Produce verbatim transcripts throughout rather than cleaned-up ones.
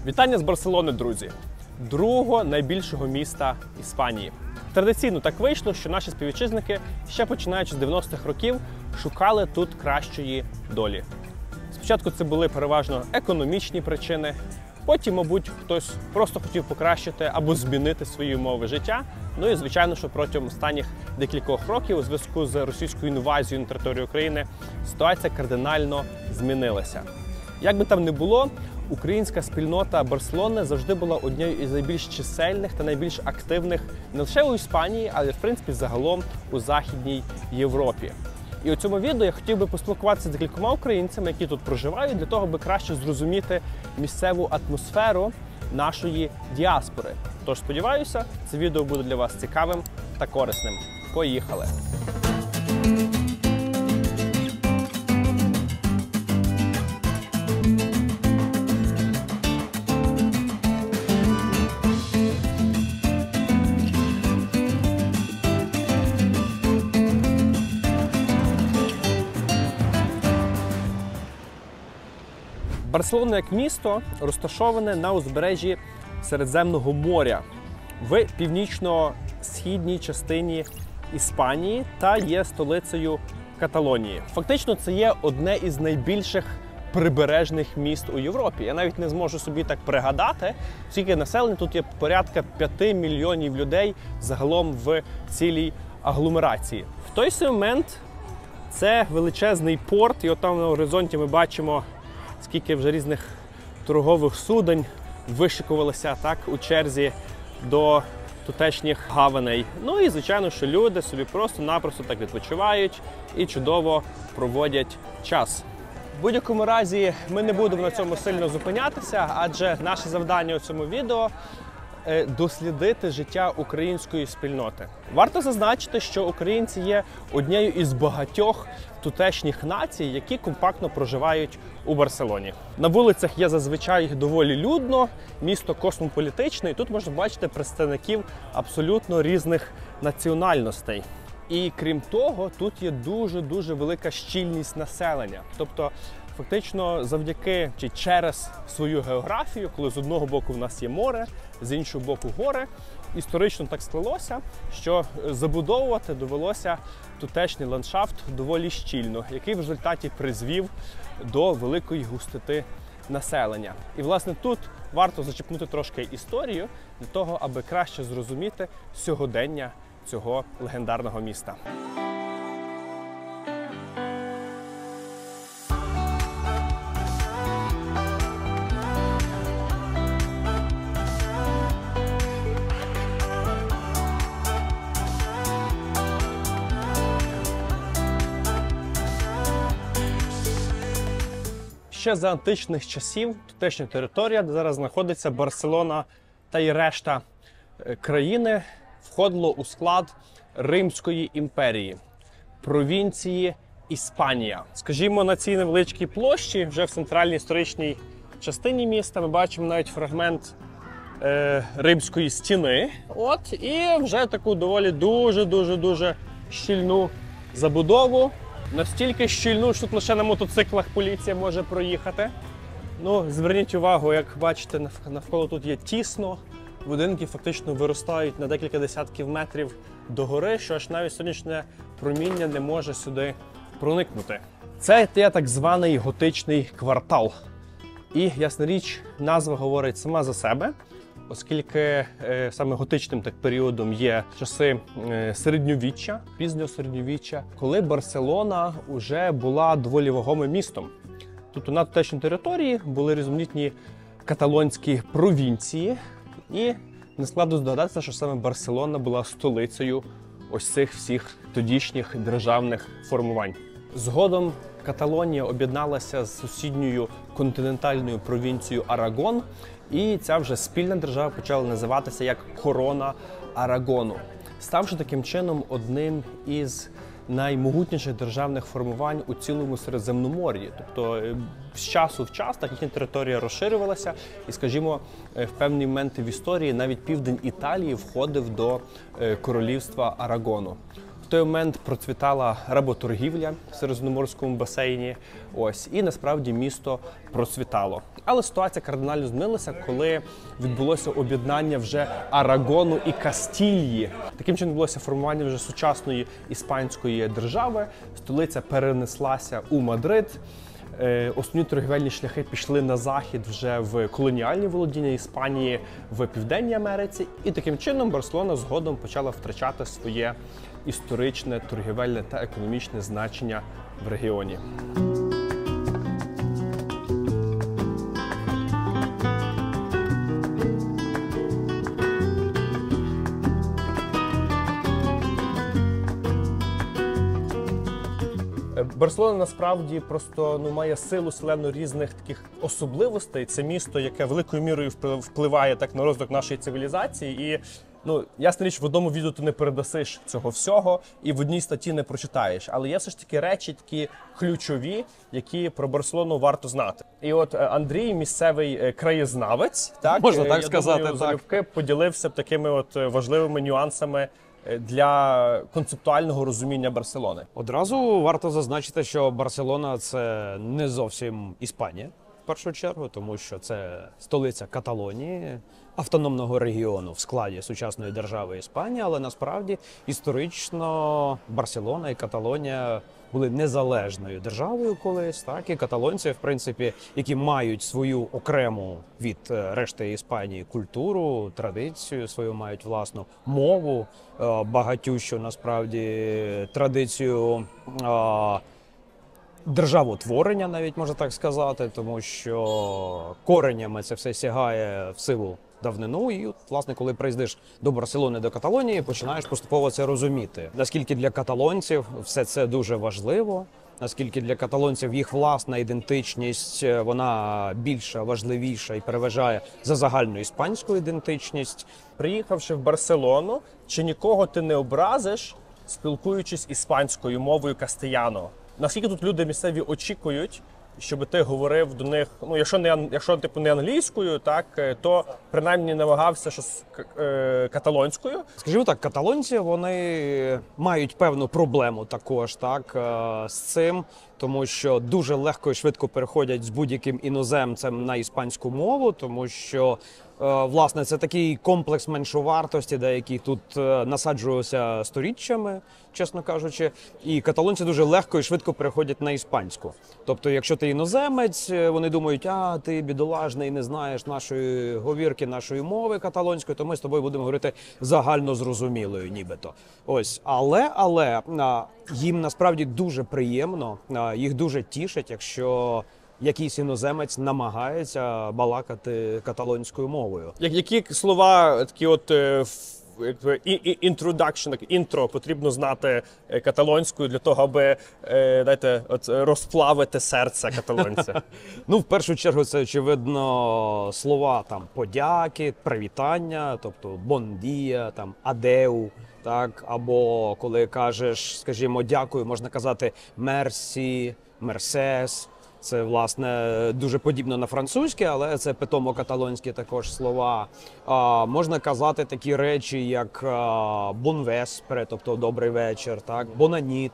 Вітання з Барселони, друзі! Другого найбільшого міста Іспанії. Традиційно так вийшло, що наші співвітчизники, ще починаючи з дев'яностих років, шукали тут кращої долі. Спочатку це були переважно економічні причини, потім, мабуть, хтось просто хотів покращити або змінити свої умови життя. Ну і, звичайно, що протягом останніх декількох років у зв'язку з російською інвазією на територію України ситуація кардинально змінилася. Як би там не було, українська спільнота Барселони завжди була однією із найбільш чисельних та найбільш активних не лише у Іспанії, але в принципі загалом у Західній Європі. І у цьому відео я хотів би поспілкуватися з декількома українцями, які тут проживають, для того, аби краще зрозуміти місцеву атмосферу нашої діаспори. Тож сподіваюся, це відео буде для вас цікавим та корисним. Поїхали! Барселона як місто розташоване на узбережжі Середземного моря в північно-східній частині Іспанії та є столицею Каталонії. Фактично це є одне із найбільших прибережних міст у Європі. Я навіть не зможу собі так пригадати, скільки населення тут є порядка п'яти мільйонів людей загалом в цілій агломерації. В той самий момент це величезний порт, і от там на горизонті ми бачимо, скільки вже різних торгових суден вишикувалося так у черзі до тутешніх гаваней. Ну і, звичайно, що люди собі просто-напросто так відпочивають і чудово проводять час. В будь-якому разі ми не будемо на цьому сильно зупинятися, адже наше завдання у цьому відео – дослідити життя української спільноти. Варто зазначити, що українці є однією із багатьох тутешніх націй, які компактно проживають у Барселоні. На вулицях є зазвичай доволі людно, місто космополітичне, і тут можна бачити представників абсолютно різних національностей. І крім того, тут є дуже-дуже велика щільність населення. Тобто, фактично, завдяки чи через свою географію, коли з одного боку в нас є море, з іншого боку гори, історично так склалося, що забудовувати довелося тутешній ландшафт доволі щільно, який в результаті призвів до великої густоти населення. І, власне, тут варто зачепнути трошки історію для того, аби краще зрозуміти сьогодення цього легендарного міста. Ще за античних часів тутешня територія, де зараз знаходиться Барселона та й решта країни, входило у склад Римської імперії, провінції Іспанія. Скажімо, на цій невеличкій площі, вже в центральній історичній частині міста, ми бачимо навіть фрагмент е, Римської стіни. От, і вже таку доволі дуже-дуже-дуже щільну забудову. Настільки щільну, що тут лише на мотоциклах поліція може проїхати. Ну, зверніть увагу, як бачите, навколо тут є тісно. Будинки фактично виростають на декілька десятків метрів догори, що аж навіть сонячне проміння не може сюди проникнути. Це є так званий готичний квартал. І, ясна річ, назва говорить сама за себе, оскільки е, саме готичним так періодом є часи е, середньовіччя, пізнього середньовіччя, коли Барселона вже була доволі вагомим містом. Тобто на тутешній території були різноманітні каталонські провінції, і не складно здогадатися, що саме Барселона була столицею ось цих всіх тодішніх державних формувань. Згодом Каталонія об'єдналася з сусідньою континентальною провінцією Арагон, і ця вже спільна держава почала називатися як Корона Арагону, ставши таким чином одним із наймогутніших державних формувань у цілому Середземномор'ї. Тобто з часу в час так їхня територія розширювалася, і, скажімо, в певні моменти в історії навіть південь Італії входив до королівства Арагону. В той момент процвітала работоргівля в Середземноморському басейні. Ось, і насправді місто процвітало. Але ситуація кардинально змінилася, коли відбулося об'єднання вже Арагону і Кастілії. Таким чином відбулося формування вже сучасної іспанської держави. Столиця перенеслася у Мадрид. Основні торгівельні шляхи пішли на захід вже в колоніальні володіння Іспанії в Південній Америці. І таким чином Барселона згодом почала втрачати своє історичне, торгівельне та економічне значення в регіоні. Барселона насправді просто ну, має силу селену різних таких особливостей. Це місто, яке великою мірою впливає так на розвиток нашої цивілізації. І ну, ясна річ, в одному відео ти не передасиш цього всього і в одній статті не прочитаєш. Але є все ж таки речі такі ключові, які про Барселону варто знати. І от Андрій, місцевий краєзнавець, так, можна так я сказати, думаю, так. залюбки поділився б такими от важливими нюансами для концептуального розуміння Барселони. Одразу варто зазначити, що Барселона – це не зовсім Іспанія, в першу чергу, тому що це столиця Каталонії, автономного регіону в складі сучасної держави Іспанія, але насправді історично Барселона і Каталонія були незалежною державою колись, так, і каталонці, в принципі, які мають свою окрему від решти Іспанії культуру, традицію, свою мають власну мову, багатющу, насправді, традицію державотворення, навіть можна так сказати, тому що коренями це все сягає в силу давнину, і, власне, коли приїздиш до Барселони, до Каталонії, починаєш поступово це розуміти. Наскільки для каталонців все це дуже важливо, наскільки для каталонців їх власна ідентичність, вона більша, важливіша і переважає за загальну іспанську ідентичність. Приїхавши в Барселону, чи нікого ти не образиш, спілкуючись іспанською мовою кастеляно? Наскільки тут люди місцеві очікують, щоб ти говорив до них, ну, якщо не якщо типу не англійською, так, то принаймні намагався щось е, каталонською. Скажімо так, каталонці, вони мають певну проблему також, так, е, з цим, тому що дуже легко і швидко переходять з будь-яким іноземцем на іспанську мову, тому що власне, це такий комплекс меншовартості, який тут насаджувався сторіччями, чесно кажучи, і каталонці дуже легко і швидко переходять на іспанську. Тобто, якщо ти іноземець, вони думають, а ти бідолажний, не знаєш нашої говірки, нашої мови каталонської, то ми з тобою будемо говорити загально зрозумілою нібито. Ось, але, але їм насправді дуже приємно, їх дуже тішить, якщо якийсь іноземець намагається балакати каталонською мовою. Які слова, такі от introduction, інтро потрібно знати каталонською для того, аби, знаєте, от розплавити серце каталонця? Ну, в першу чергу, це, очевидно, слова там подяки, привітання, тобто «бон дія», там «адеу», так, або коли кажеш, скажімо, дякую, можна казати «мерсі», «мерсес». Це, власне, дуже подібно на французьке, але це питомо-каталонські також слова. А, можна казати такі речі, як «бон веспре», тобто «добрий вечір», так, «бонаніт»,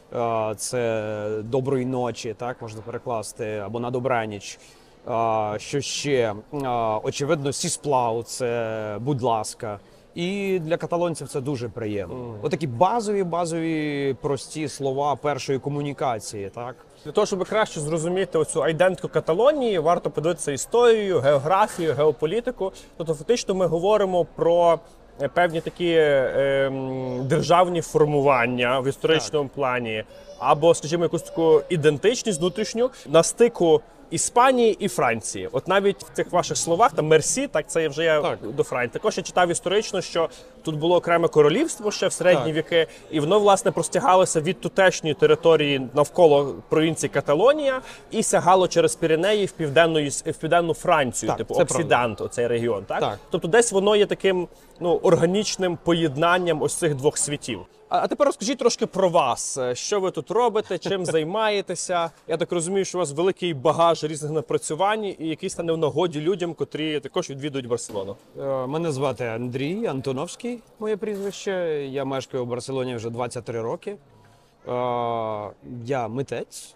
це «доброї ночі», так, можна перекласти, або «на добраніч». А, що ще? А, очевидно, «сісплау» – це «будь ласка». І для каталонців це дуже приємно. Mm. Отакі базові, базові, прості слова першої комунікації, так? Для того, щоб краще зрозуміти оцю айдентику Каталонії, варто подивитися історію, географію, геополітику. Тобто, фактично, ми говоримо про певні такі е, державні формування в історичному так. плані, або, скажімо, якусь таку ідентичність внутрішню на стику Іспанії і Франції. От навіть в цих ваших словах, там «мерсі», так, це вже я так. до Франції. Також я читав історично, що тут було окреме королівство ще в середні так. віки, і воно, власне, простягалося від тутешньої території навколо провінції Каталонія і сягало через Піренеї в південну, в південну Францію, так, типу Оксидант, оцей регіон. Так? Так. Тобто десь воно є таким ну, органічним поєднанням ось цих двох світів. А тепер розкажіть трошки про вас. Що ви тут робите, чим займаєтеся? Я так розумію, що у вас великий багаж також різних напрацювань і якісь стане в нагоді людям, котрі також відвідують Барселону. Е, Мене звати Андрій Антоновський, моє прізвище. Я мешкаю у Барселоні вже двадцять три роки. Е, Я митець.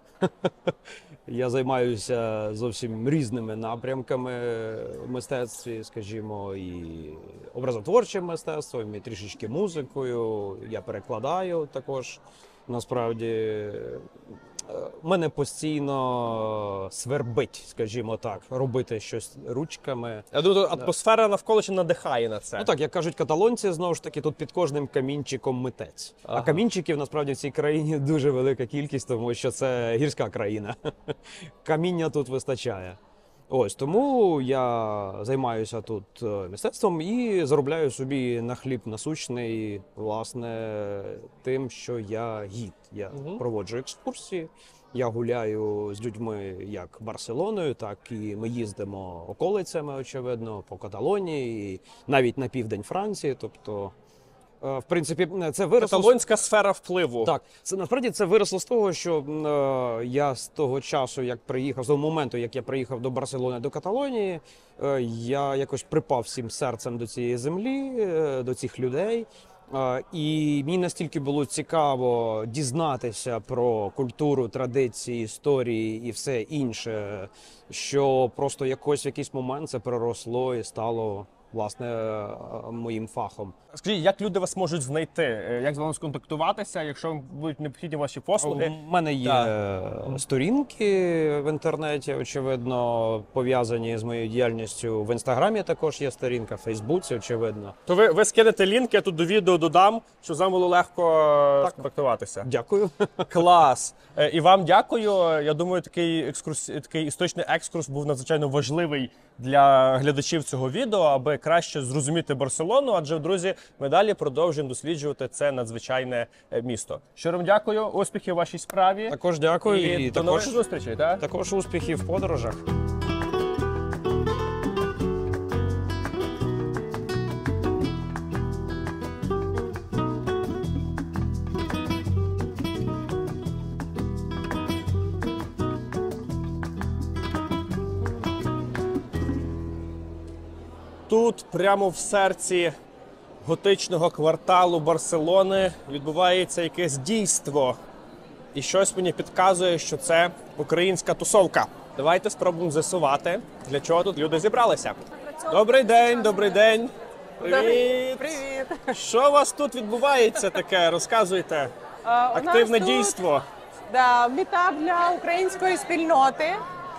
Я займаюся зовсім різними напрямками в мистецтві, скажімо, і образотворчим мистецтвом, і трішечки музикою. Я перекладаю також. Насправді, мене постійно свербить, скажімо так, робити щось ручками. Я думаю, атмосфера навколо ще надихає на це. Ну так, як кажуть каталонці, знову ж таки, тут під кожним камінчиком митець. Ага. А камінчиків насправді в цій країні дуже велика кількість, тому що це гірська країна. Каміння тут вистачає. Ось тому я займаюся тут е, мистецтвом і заробляю собі на хліб насущний, власне, тим, що я гід. Я Мгм. проводжу екскурсії, я гуляю з людьми як Барселоною, так і ми їздимо околицями, очевидно, по Каталонії, і навіть на південь Франції. Тобто, е, в принципі, це виросло. Каталонська сфера впливу. Так, це насправді це виросло з того, що е, я з того часу, як приїхав, з того моменту, як я приїхав до Барселони, до Каталонії, е, я якось припав всім серцем до цієї землі, е, до цих людей. Е, і мені настільки було цікаво дізнатися про культуру, традиції, історії і все інше, що просто якось в якийсь момент це переросло і стало, власне, е, моїм фахом. Скажіть, як люди вас можуть знайти? Е, Як з вами сконтактуватися, якщо вам будуть необхідні ваші послуги? У мене є Так. сторінки в інтернеті, очевидно, пов'язані з моєю діяльністю. В інстаграмі також є сторінка, в Фейсбуці, очевидно. То ви, ви скинете лінк, я тут до відео додам, щоб з вами було легко е, сконтактуватися. Дякую. Клас! Е, І вам дякую. Я думаю, такий екскурс, такий історичний екскурс був надзвичайно важливий для глядачів цього відео, аби краще зрозуміти Барселону. Адже, друзі, ми далі продовжуємо досліджувати це надзвичайне е, місто. Щиро вам дякую, успіхів у вашій справі. Також дякую. І, І, до також, нових зустрічей. Так? також успіхів в подорожах. Тут, прямо в серці готичного кварталу Барселони, відбувається якесь дійство. І щось мені підказує, що це українська тусовка. Давайте спробуємо з'ясувати, для чого тут люди зібралися. Добрий день, добрий день. Привіт. Привіт! Що у вас тут відбувається таке? Розказуйте. А, у Активне нас тут, дійство. Да, мітап для української спільноти.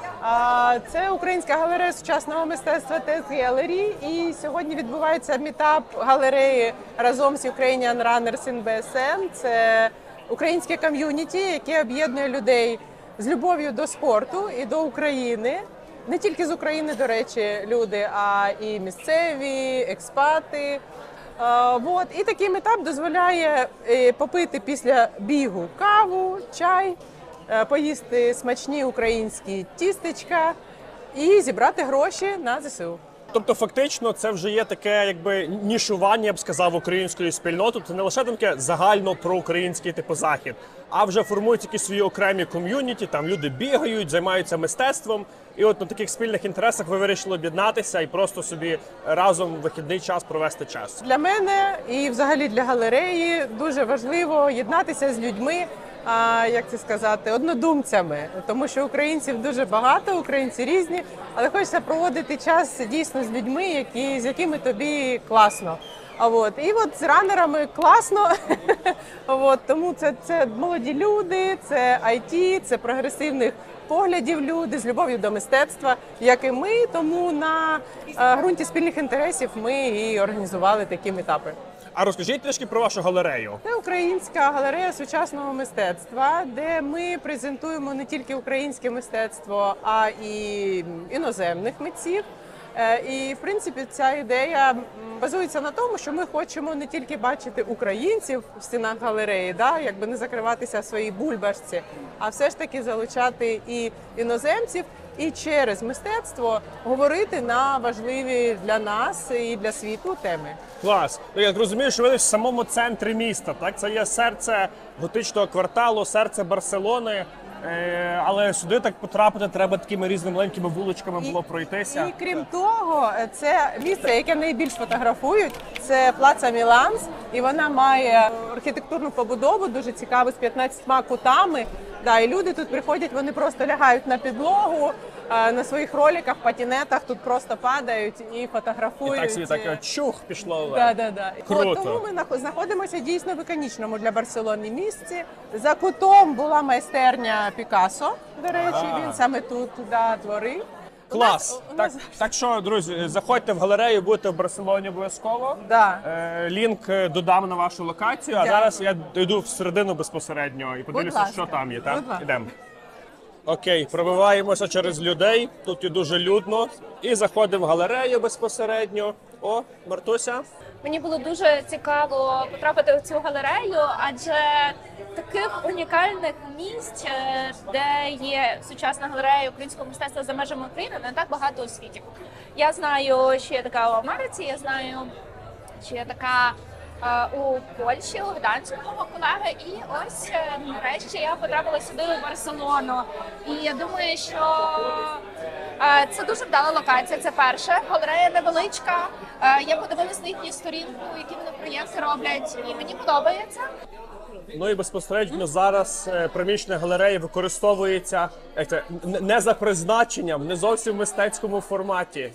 А, Це Українська галерея сучасного мистецтва Тест Gallery. І сьогодні відбувається мітап галереї разом з Ukrainian Runners in бі ес ем. Це українське ком'юніті, яке об'єднує людей з любов'ю до спорту і до України. Не тільки з України, до речі, люди, а і місцеві, експати. А, вот. І такий метап дозволяє е, попити після бігу каву, чай, е, поїсти смачні українські тістечка і зібрати гроші на зе се у. Тобто, фактично, це вже є таке, якби нішування, я б сказав, української спільноти. Це не лише таке загально проукраїнський типу захід, а вже формують якісь свої окремі ком'юніті. Там люди бігають, займаються мистецтвом. І от на таких спільних інтересах ви вирішили об'єднатися і просто собі разом в вихідний час провести час. Для мене і взагалі для галереї дуже важливо єднатися з людьми, а, як це сказати, однодумцями. Тому що українців дуже багато, українці різні, але хочеться проводити час дійсно з людьми, які, з якими тобі класно. А от і от з ранерами класно. От тому це, це молоді люди, це ай ті, це прогресивних поглядів люди з любов'ю до мистецтва, як і ми. Тому на е, ґрунті спільних інтересів ми і організували такі метапи. А розкажіть трішки про вашу галерею. Це українська галерея сучасного мистецтва, де ми презентуємо не тільки українське мистецтво, а і іноземних митців. Е, І, в принципі, ця ідея м, базується на тому, що ми хочемо не тільки бачити українців в стінах галереї, да, якби не закриватися в своїй бульбашці, а все ж таки залучати і іноземців, і через мистецтво говорити на важливі для нас і для світу теми. Клас. Ну, я розумію, що ви в самому центрі міста, так? Це є серце готичного кварталу, серце Барселони. Е, але сюди так потрапити треба такими різними маленькими вуличками було пройтися. І крім того, це місце, яке найбільш фотографують, це Плаца Міланс, і вона має архітектурну побудову, дуже цікаву, з п'ятнадцятьма кутами. Да, і люди тут приходять, вони просто лягають на підлогу, на своїх роликах, патінетах, тут просто падають і фотографують. І так собі таке чух пішло. Да, да, да. Круто. От, тому ми нах- знаходимося дійсно в іконічному для Барселони місці. За кутом була майстерня Пікассо, до речі, А. він саме тут да, творив. Клас! У нас- у Так, нас- так що, друзі, заходьте в галерею, будете в Барселоні обов'язково. Да. Е, лінк е, додам на вашу локацію, а Дякую. зараз я йду всередину безпосередньо і подивлюся, ласка. що там є. Так? Будь ласка. Ідемо. Окей, пробиваємося через людей, тут є дуже людно. І заходимо в галерею безпосередньо. О, Мартуся. Мені було дуже цікаво потрапити в цю галерею, адже таких унікальних місць, е, де є сучасна галерея українського мистецтва за межами України, не так багато у світі. Я знаю, що є така у Америці, я знаю, що є така е, у Польщі, у Гданську мого колеги. І ось е, нарешті я потрапила сюди, у Барселону. І я думаю, що е, це дуже вдала локація. Це перше. Галерея невеличка. Е, я подивилась на їхню сторінку, які вони проєкти роблять, і мені подобається. Ну і безпосередньо зараз е, приміщення галереї використовується як це, н- не за призначенням, не зовсім в мистецькому форматі.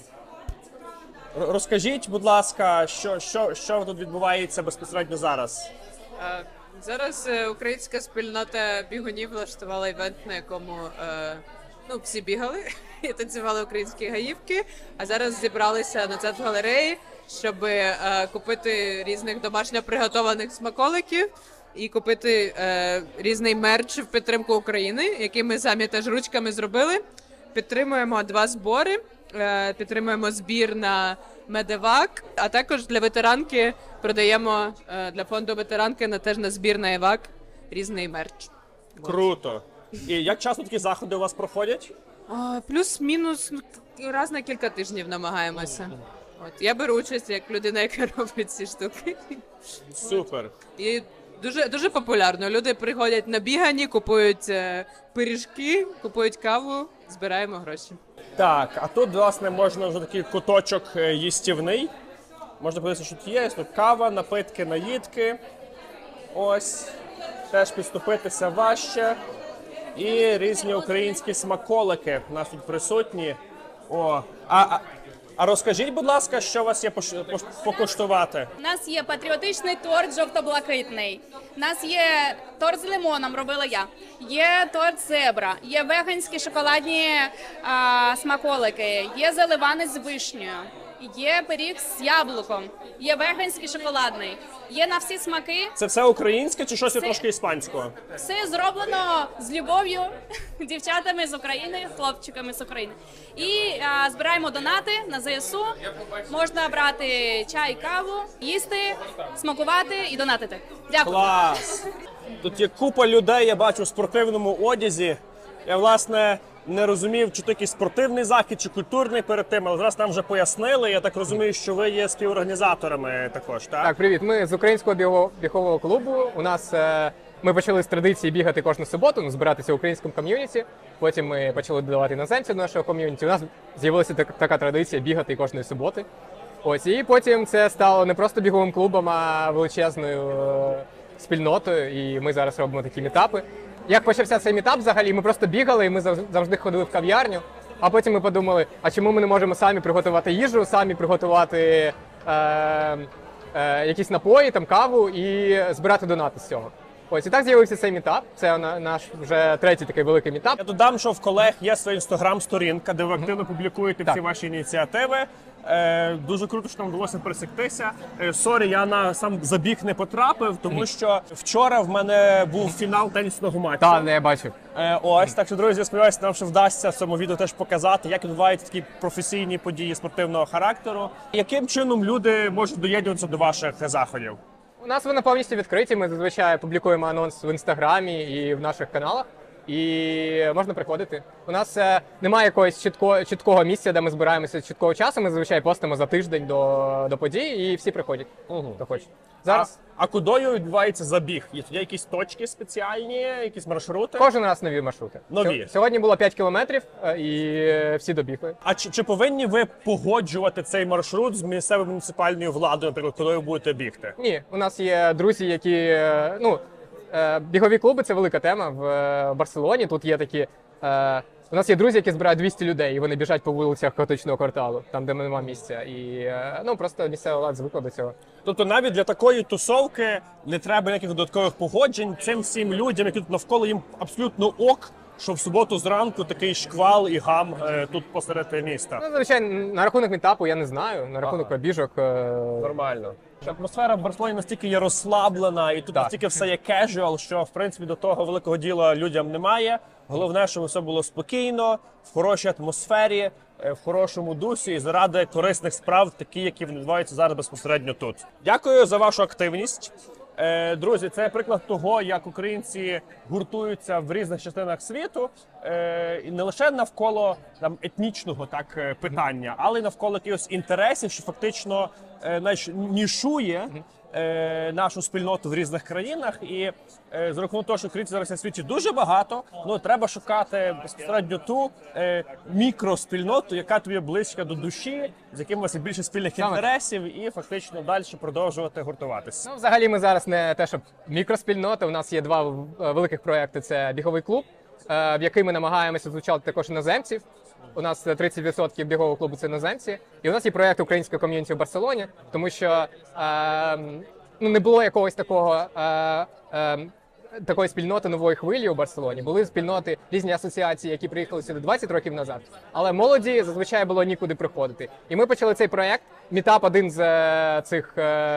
Р- Розкажіть, будь ласка, що, що, що тут відбувається безпосередньо зараз? Е, Зараз е, українська спільнота бігунів влаштувала івент, на якому е, ну, всі бігали і танцювали українські гаївки. А зараз зібралися на центр галереї, щоб е, купити різних домашньо приготованих смаколиків і купити е, різний мерч в підтримку України, який ми самі теж ручками зробили. Підтримуємо два збори. Е, Підтримуємо збір на Медевак, а також для ветеранки продаємо е, для фонду ветеранки на теж на збір на ЕВАК різний мерч. Круто. І як часто такі заходи у вас проходять? А, Плюс-мінус ну, раз на кілька тижнів намагаємося. От я беру участь як людина, яка робить ці штуки. Супер. І дуже дуже популярно. Люди приходять на бігані, купують е, пиріжки, купують каву, збираємо гроші. Так, а тут, власне, можна вже такий куточок е, їстівний. Можна подивитися, що тут є. Тут кава, напитки, наїдки. Ось. Теж підступитися важче. І різні українські смаколики у нас тут присутні. О, а, а, а розкажіть, будь ласка, що у вас є пош- пош- покуштувати? У нас є патріотичний торт жовто-блакитний. У нас є торт з лимоном, робила я. Є торт зебра, є веганські шоколадні а, смаколики, є заливанець з вишнею, є пиріг з яблуком, є веганський шоколадний, є на всі смаки. Це все українське чи щось є Це- трошки іспанського? Все зроблено з любов'ю, дівчатами з України, хлопчиками з України. І а, збираємо донати на ЗСУ. Можна брати чай, каву, їсти, смакувати і донатити. Дякую. Клас! Тут є купа людей, я бачу в спортивному одязі. Я, власне, не розумів, чи то якийсь спортивний захід, чи культурний перед тим, але зараз нам вже пояснили. Я так розумію, що ви є співорганізаторами також, так? Так, привіт. Ми з українського бігового, бігового клубу. У нас е, ми почали з традиції бігати кожну суботу, ну, збиратися в українському ком'юніті. Потім ми почали додавати іноземців до нашого ком'юніті. У нас з'явилася так, така традиція бігати кожної суботи. Ось і потім це стало не просто біговим клубом, а величезною е, спільнотою. І ми зараз робимо такі мітапи. Як почався цей мітап взагалі, ми просто бігали, і ми зав- завжди ходили в кав'ярню. А потім ми подумали, а чому ми не можемо самі приготувати їжу, самі приготувати е, е, якісь напої, там каву і збирати донати з цього. Ось і так з'явився цей мітап. Це на- наш вже третій такий великий мітап. Я додам, що в колег є своя інстаграм-сторінка, де ви активно публікуєте всі Так. ваші ініціативи. Е, дуже круто, що нам вдалося пересектися. Е, сорі, я на сам забіг не потрапив, тому що вчора в мене був фінал тенісного матчу. Та, не я бачив. Е, ось, так що, друзі, я сподіваюся, нам ще вдасться в цьому відео теж показати, як відбуваються такі професійні події спортивного характеру. Яким чином люди можуть доєднуватися до ваших заходів? У нас вони повністю відкриті. Ми зазвичай публікуємо анонс в інстаграмі і в наших каналах. і можна приходити. У нас е, немає якогось чітко, чіткого місця, де ми збираємося чіткого часу. Ми зазвичай постимо за тиждень до, до подій, і всі приходять, Угу. хто хоче. Зараз А, а кудою відбувається забіг? Є тоді якісь точки спеціальні, якісь маршрути? кожен раз нові маршрути. Нові. Сьогодні було п'ять кілометрів, е, і е, всі добігли. А чи, чи повинні ви погоджувати цей маршрут з місцевою муніципальною владою, наприклад, куди ви будете бігти? Ні, у нас є друзі, які е, ну е, бігові клуби це велика тема в е, Барселоні. Тут є такі. Е, у нас є друзі, які збирають двісті людей, і вони біжать по вулицях готичного кварталу, там де немає місця. І е, ну просто місцева влада звикла до цього. Тобто навіть для такої тусовки не треба ніяких додаткових погоджень. Цим всім людям, які тут навколо, їм абсолютно ок, що в суботу зранку такий шквал і гам е, тут посеред міста. Ну, звичайно, на рахунок мітапу я не знаю. На рахунок Ага. біжок. Е, Нормально. Атмосфера в Барселоні настільки є розслаблена, і тут Так. настільки все є кежуал, що в принципі до того великого діла людям немає. Головне, щоб все було спокійно, в хорошій атмосфері, е, в хорошому дусі і заради корисних справ, такі, які відбуваються зараз безпосередньо тут. Дякую за вашу активність. Е, Друзі, це приклад того, як українці гуртуються в різних частинах світу, е, і не лише навколо там етнічного так е, питання, але й навколо якихось інтересів, що фактично е, знаєш, нішує е, нашу спільноту в різних країнах. І е, за рахунок того, що українців зараз на світі дуже багато, ну треба шукати безпосередньо ту е, мікроспільноту, яка тобі близька до душі, з яким у вас є більше спільних Саме так. інтересів, і фактично далі продовжувати гуртуватися. Ну, взагалі, ми зараз не те, щоб мікроспільнота. У нас є два е, великих проекти: це біговий клуб, е, в який ми намагаємося залучати також іноземців. У нас тридцять відсотків бігового клубу це іноземці. І у нас є проект української ком'юніті в Барселоні, тому що е, ну, не було якогось такого. Е, е, Такої спільноти нової хвилі у Барселоні. Були спільноти, різні асоціації, які приїхали сюди двадцять років назад. Але молоді зазвичай було нікуди приходити. І ми почали цей проєкт. Мітап один з е, цих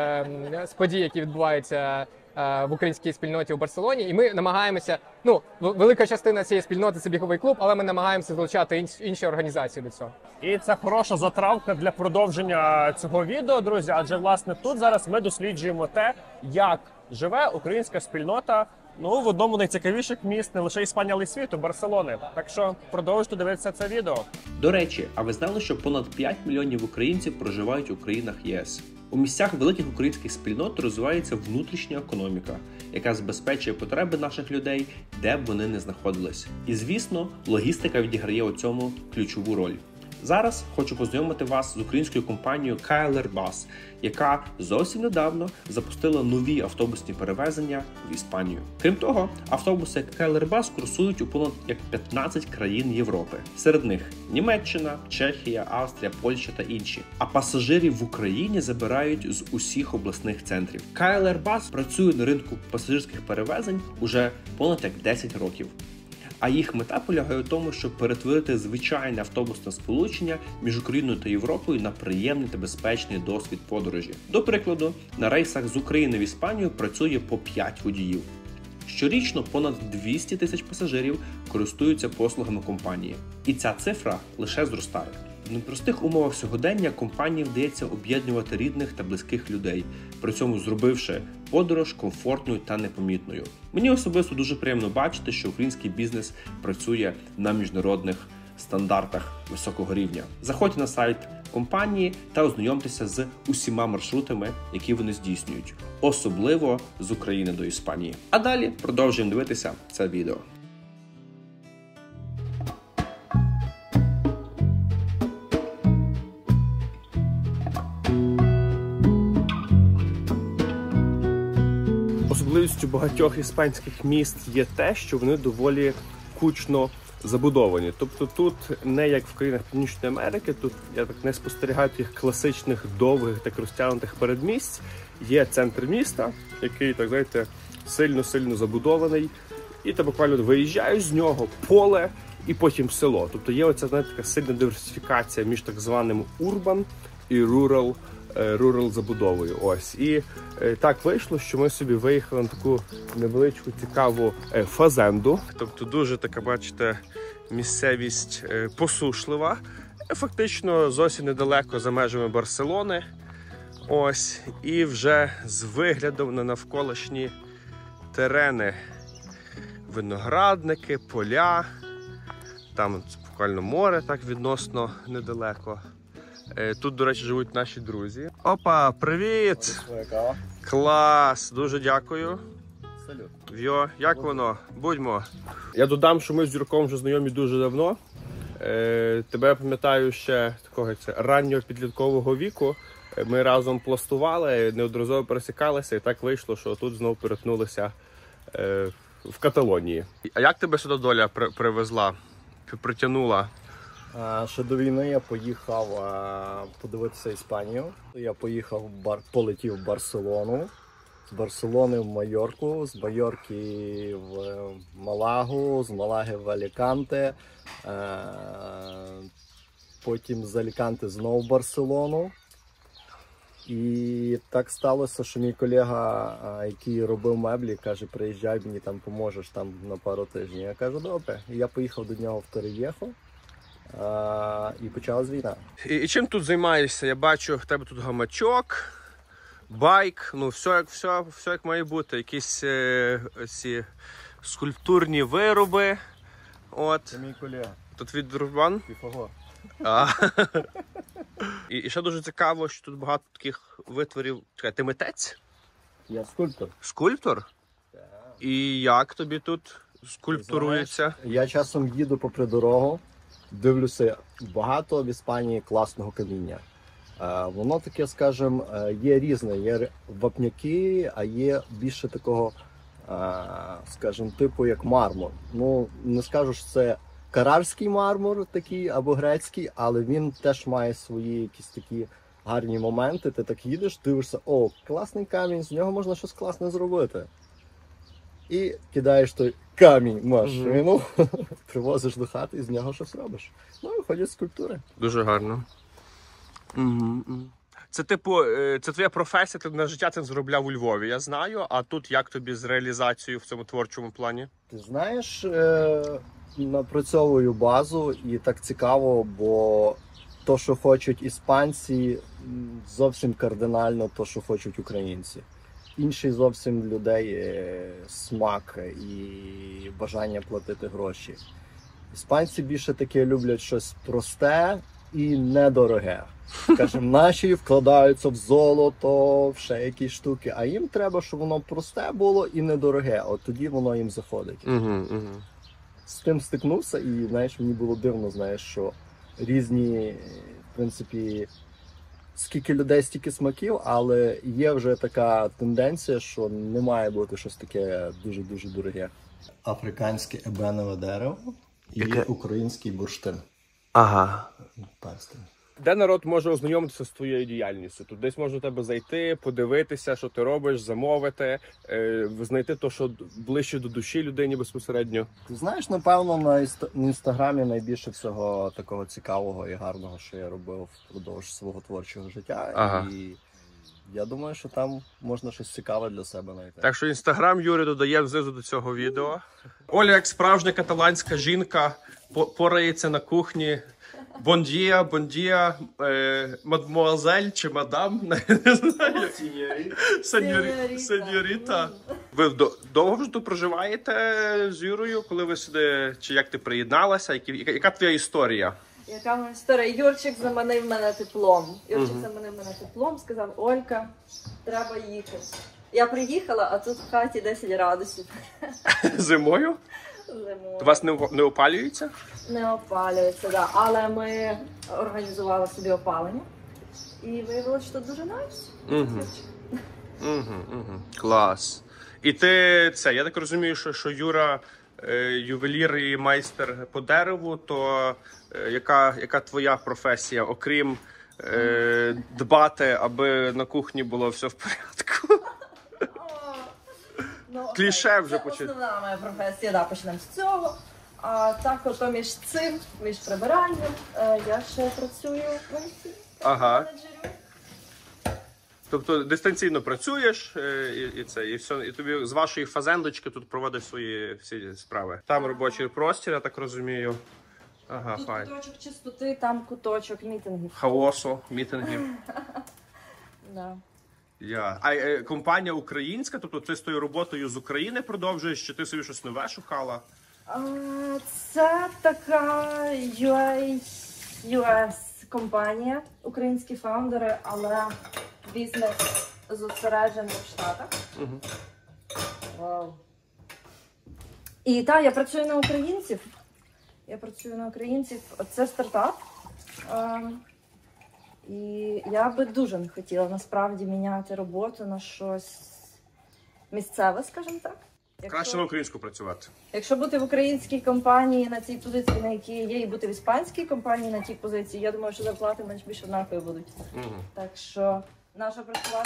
е, з подій, які відбуваються е, в українській спільноті у Барселоні. І ми намагаємося, ну, в- велика частина цієї спільноти це біговий клуб, але ми намагаємося залучати інш, інші організації до цього. І це хороша затравка для продовження цього відео, друзі. Адже власне тут зараз ми досліджуємо те, як живе українська спільнота. Ну, в одному з найцікавіших міст не лише Іспанії, але й світу, Барселони. Так що продовжуйте дивитися це відео. До речі, а ви знали, що понад п'ять мільйонів українців проживають у країнах ЄС? У місцях великих українських спільнот розвивається внутрішня економіка, яка забезпечує потреби наших людей, де б вони не знаходились. І звісно, логістика відіграє у цьому ключову роль. Зараз хочу познайомити вас з українською компанією KLR Bus, яка зовсім недавно запустила нові автобусні перевезення в Іспанію. Крім того, автобуси KLR Bus курсують у понад як п'ятнадцять країн Європи. Серед них Німеччина, Чехія, Австрія, Польща та інші. А пасажирів в Україні забирають з усіх обласних центрів. KLR Bus працює на ринку пасажирських перевезень уже понад як десять років. А їх мета полягає у тому, щоб перетворити звичайне автобусне сполучення між Україною та Європою на приємний та безпечний досвід подорожі. До прикладу, на рейсах з України в Іспанію працює по п'ять водіїв. Щорічно понад двісті тисяч пасажирів користуються послугами компанії. І ця цифра лише зростає. В непростих умовах сьогодення компанії вдається об'єднувати рідних та близьких людей, при цьому зробивши подорож комфортною та непомітною. Мені особисто дуже приємно бачити, що український бізнес працює на міжнародних стандартах високого рівня. Заходьте на сайт компанії та ознайомтеся з усіма маршрутами, які вони здійснюють, особливо з України до Іспанії. А далі продовжуємо дивитися це відео. Особливістю багатьох іспанських міст є те, що вони доволі кучно забудовані. Тобто тут не як в країнах Північної Америки, тут я так не спостерігаю тих класичних довгих, так розтягнутих передмість. Є центр міста, який, так знаєте, сильно-сильно забудований. І ти буквально виїжджаєш з нього, поле і потім село. Тобто є оця, знаєте, така сильна диверсифікація між так званим урбан і рурал рурал забудовою. Ось. І е, так вийшло, що ми собі виїхали на таку невеличку цікаву е, фазенду. Тобто дуже така, бачите, місцевість е, посушлива. Е, фактично зовсім недалеко за межами Барселони. Ось. І вже з виглядом на навколишні терени виноградники, поля. Там буквально море так відносно недалеко. Тут, до речі, живуть наші друзі. Опа, привіт! Клас! Дуже дякую. Салют. Вьо, як воно? Будьмо. Я додам, що ми з Юрком вже знайомі дуже давно. Е, тебе пам'ятаю ще такого, як це, раннього підліткового віку. Ми разом пластували, неодноразово пересікалися, і так вийшло, що тут знову перетнулися е, в Каталонії. А як тебе сюди доля при, привезла, притягнула? А, ще до війни я поїхав а, подивитися Іспанію. Я поїхав, в бар, полетів в Барселону, з Барселони в Майорку, з Майорки в Малагу, з Малаги в Аліканте, а, потім з Аліканте знову в Барселону. І так сталося, що мій колега, а, який робив меблі, каже, приїжджай, мені там поможеш там на пару тижнів. Я кажу, добре. І я поїхав до нього в Торрев'єхо. А, і почалась війна. І, і чим тут займаєшся? Я бачу, в тебе тут гамачок, байк, ну все як, все, все як має бути. Якісь е, ці скульптурні вироби. От. Це мій колега. Тут від Дружбан? Піфагор. А. І, і ще дуже цікаво, що тут багато таких витворів. Чекай, ти митець? Я скульптор. Скульптор? Так. І як тобі тут скульптурується? Я часом їду попри дорогу, дивлюся, багато в Іспанії класного каміння. Е, воно таке, скажімо, є різне. Є вапняки, а є більше такого, е, скажімо, типу як мармур. Ну, не скажу, що це карарський мармур такий або грецький, але він теж має свої якісь такі гарні моменти. Ти так їдеш, дивишся, о, класний камінь, з нього можна щось класне зробити. І кидаєш той камінь в машину, mm-hmm. привозиш до хати і з нього щось робиш. Ну, і ходять скульптури. Дуже гарно. Mm-hmm. Це типу, це твоя професія, ти на життя цим заробляв у Львові, я знаю. А тут як тобі з реалізацією в цьому творчому плані? Ти знаєш, е- напрацьовую базу і так цікаво, бо то, що хочуть іспанці, зовсім кардинально то, що хочуть українці. Інший зовсім людей смак і бажання платити гроші. Іспанці більше таке люблять щось просте і недороге. Скажімо, наші вкладаються в золото, в ще якісь штуки, а їм треба, щоб воно просте було і недороге. От тоді воно їм заходить. Угу, угу. З тим стикнувся і, знаєш, мені було дивно, знаєш, що різні, в принципі, скільки людей, стільки смаків, але є вже така тенденція, що не має бути щось таке дуже-дуже дороге. Африканське ебенове дерево і Яке? український бурштин. Ага. Перстень. Де народ може ознайомитися з твоєю діяльністю? Тут десь можна до тебе зайти, подивитися, що ти робиш, замовити, е, знайти те, що ближче до душі людині безпосередньо. Ти знаєш, напевно, на інст- інстаграмі найбільше всього такого цікавого і гарного, що я робив впродовж свого творчого життя. Ага. І я думаю, що там можна щось цікаве для себе знайти. Так що інстаграм Юрій додає знизу до цього відео. Оля, як справжня каталанська жінка, по- порається на кухні. Бондія, бондія, е, мадмуазель чи мадам, не знаю. Сеньорі- Сеньоріта. Ви до- довго вже тут проживаєте з Юрою, коли ви сюди, чи як ти приєдналася, Які- яка, яка твоя історія? Яка моя історія? Юрчик заманив мене теплом. Юрчик заманив мене теплом, сказав, Олька, треба їхати. Я приїхала, а тут в хаті десять градусів. Зимою? Зимою. У вас не, не опалюється? Не опалюється, да. Але ми організували собі опалення. І виявилося, що дуже найс. Угу. Угу, угу. Клас. І ти це, я так розумію, що, що Юра е, ювелір і майстер по дереву, то е, яка, яка твоя професія, окрім е, дбати, аби на кухні було все в порядку? Ну, Кліше вже це почали. основна моя професія, да, почнемо з цього. А так, ото між цим, між прибиранням, е, я ще працюю в Венці. Ага. Тобто дистанційно працюєш е, і, і це, і все, і тобі з вашої фазендочки тут проводиш свої всі справи. Там робочий простір, я так розумію. Ага, Тут файн. куточок чистоти, там куточок мітингів. Хаосу, мітингів. Да. Я. А е, компанія українська, тобто ти з тою роботою з України продовжуєш, чи ти собі щось нове шукала? А, Це така ю ес компанія, українські фаундери, але бізнес зосереджений в Штатах. Угу. Вау. І так, я працюю на українців. Я працюю на українців. Це стартап. Ем, і я би дуже не хотіла насправді міняти роботу на щось місцеве, скажімо так. Якщо, Краще на українську працювати. якщо бути в українській компанії на цій позиції, на якій є, і бути в іспанській компанії на тій позиції, я думаю, що зарплати менш більш однакові будуть. Угу. Так що наша працювати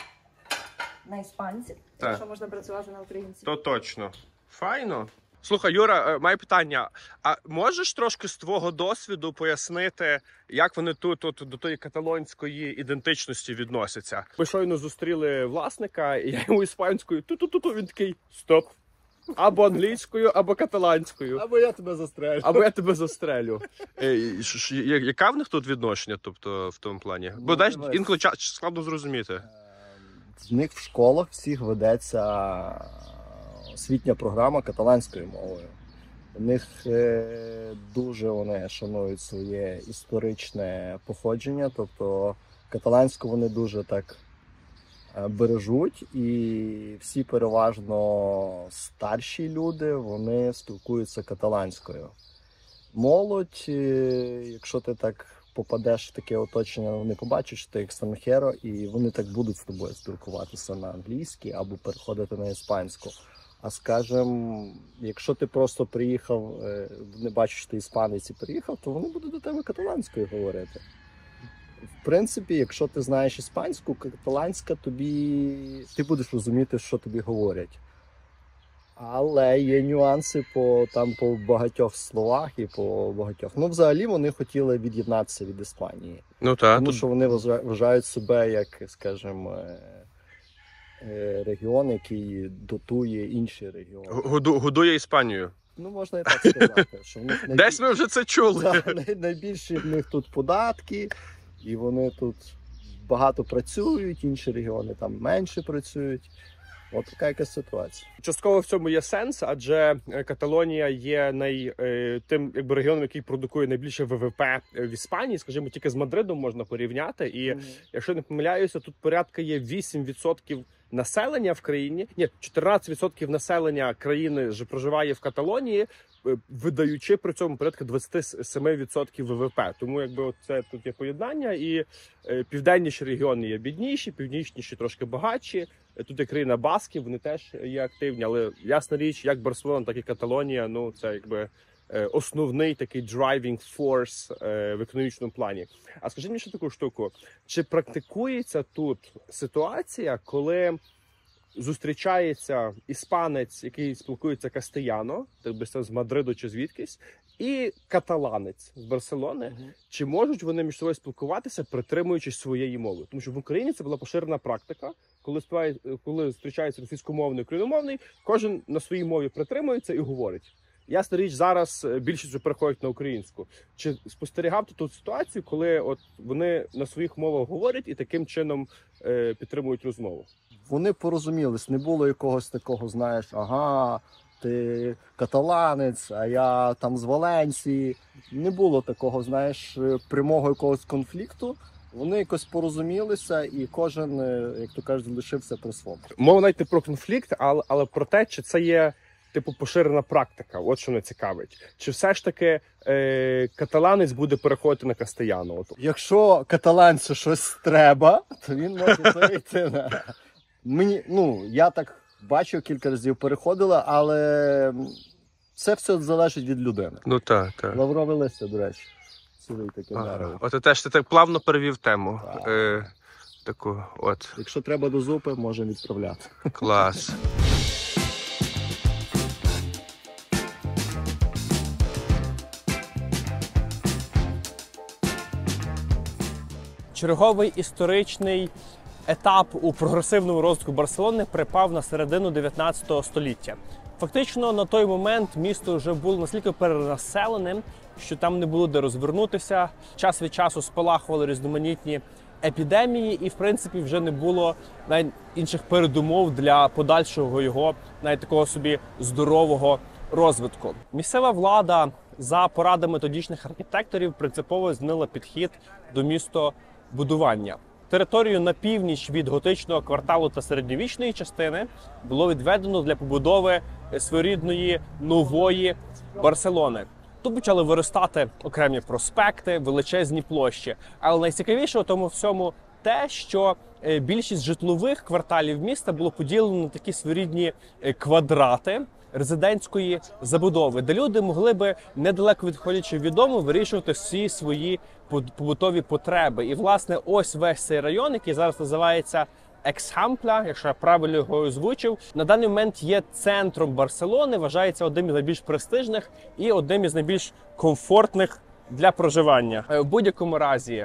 на іспанців, Так. якщо можна працювати на українців. То точно. Файно. Слухай, Юра, е, має питання. А можеш трошки з твого досвіду пояснити, як вони тут от, до тої каталонської ідентичності відносяться? Ми щойно зустріли власника, і я йому іспанською ту-ту-ту-ту, він такий стоп. Або англійською, або каталанською. Або я тебе застрелю. Або я тебе застрелю. Е, ш- ш- я- Яка в них тут відношення, тобто, в тому плані? Бо Ну, знаєш, дивись. інколи ча- складно зрозуміти. В них в школах всіх ведеться освітня програма каталанською мовою. У них е, дуже вони шанують своє історичне походження, тобто каталанську вони дуже так е, бережуть, і всі переважно старші люди, вони спілкуються каталанською. Молодь, е, якщо ти так попадеш в таке оточення, вони побачать, що ти екстранхеро, і вони так будуть з тобою спілкуватися на англійській або переходити на іспанську. А скажем, якщо ти просто приїхав, е, не бачиш, що ти іспанець і приїхав, то вони будуть до тебе каталанською говорити. В принципі, якщо ти знаєш іспанську, каталанська тобі, ти будеш розуміти, що тобі говорять. Але є нюанси по, там, по багатьох словах і по багатьох. Ну, взагалі, вони хотіли від'єднатися від Іспанії. Ну так. Тому що вони вважа- вважають себе як, скажімо, е, е, регіон, який дотує інші регіони. Году- Годує Іспанію. Ну, можна і так сказати, що в них найбіль- Десь ми вже це чули. Да, най- найбільші в них тут податки, і вони тут багато працюють, інші регіони там менше працюють. От така якась ситуація. Частково в цьому є сенс, адже е, Каталонія є най, е, тим якби, регіоном, який продукує найбільше ВВП в Іспанії. Скажімо, тільки з Мадридом можна порівняти. І Мгм. якщо не помиляюся, тут порядка є вісім відсотків населення в країні. Ні, чотирнадцять відсотків населення країни ж проживає в Каталонії, е, видаючи при цьому порядка двадцять сім відсотків ВВП. Тому якби от це тут є поєднання, і е, південніші регіони є бідніші, північніші трошки багатші. Е, Тут є країна Басків, вони теж є активні, але ясна річ, як Барселона, так і Каталонія, ну це якби е, основний такий driving force е, в економічному плані. А скажіть мені ще таку штуку, чи практикується тут ситуація, коли зустрічається іспанець, який спілкується кастияно, так би це з Мадриду чи звідкись, і каталанець з Барселони, Мгм. чи можуть вони між собою спілкуватися, притримуючись своєї мови? Тому що в Україні це була поширена практика, коли співає, коли зустрічається російськомовний і україномовний, кожен на своїй мові притримується і говорить. Ясна річ, зараз е, більшість вже переходять на українську. Чи спостерігав ти тут ситуацію, коли от вони на своїх мовах говорять і таким чином е, підтримують розмову? Вони порозумілись, не було якогось такого, знаєш, ага, ти каталанець, а я там з Валенсії. Не було такого, знаєш, прямого якогось конфлікту. Вони якось порозумілися, і кожен, е, як то кажуть, лишився при своєму. Мова навіть не про конфлікт, але, але про те, чи це є типу поширена практика. От що мене цікавить. Чи все ж таки е, каталанець буде переходити на кастияно? От. Якщо каталанцю щось треба, то він може перейти на. Мені, ну, я так бачив, кілька разів переходила, але це все залежить від людини. Ну так, так. Лаврове листя, до речі, цілий таке дерево. От теж ти так плавно перевів тему. Так. Е, таку, от, Якщо треба до зупи, можемо відправляти. клас. Черговий історичний етап у прогресивному розвитку Барселони припав на середину дев'ятнадцятого століття. Фактично на той момент місто вже було настільки перенаселеним, що там не було де розвернутися. Час від часу спалахували різноманітні епідемії, і в принципі вже не було навіть інших передумов для подальшого його навіть такого собі здорового розвитку. Місцева влада за порадами тодішніх архітекторів принципово змінила підхід до містобудування. Територію на північ від готичного кварталу та середньовічної частини було відведено для побудови своєрідної нової Барселони. Тут почали виростати окремі проспекти, величезні площі. Але найцікавіше у тому всьому те, що більшість житлових кварталів міста було поділено на такі своєрідні квадрати резидентської забудови, де люди могли би, недалеко відходячи від дому, вирішувати всі свої побутові потреби. І, власне, ось весь цей район, який зараз називається Eixample, якщо я правильно його озвучив, на даний момент є центром Барселони, вважається одним із найбільш престижних і одним із найбільш комфортних для проживання. В будь-якому разі,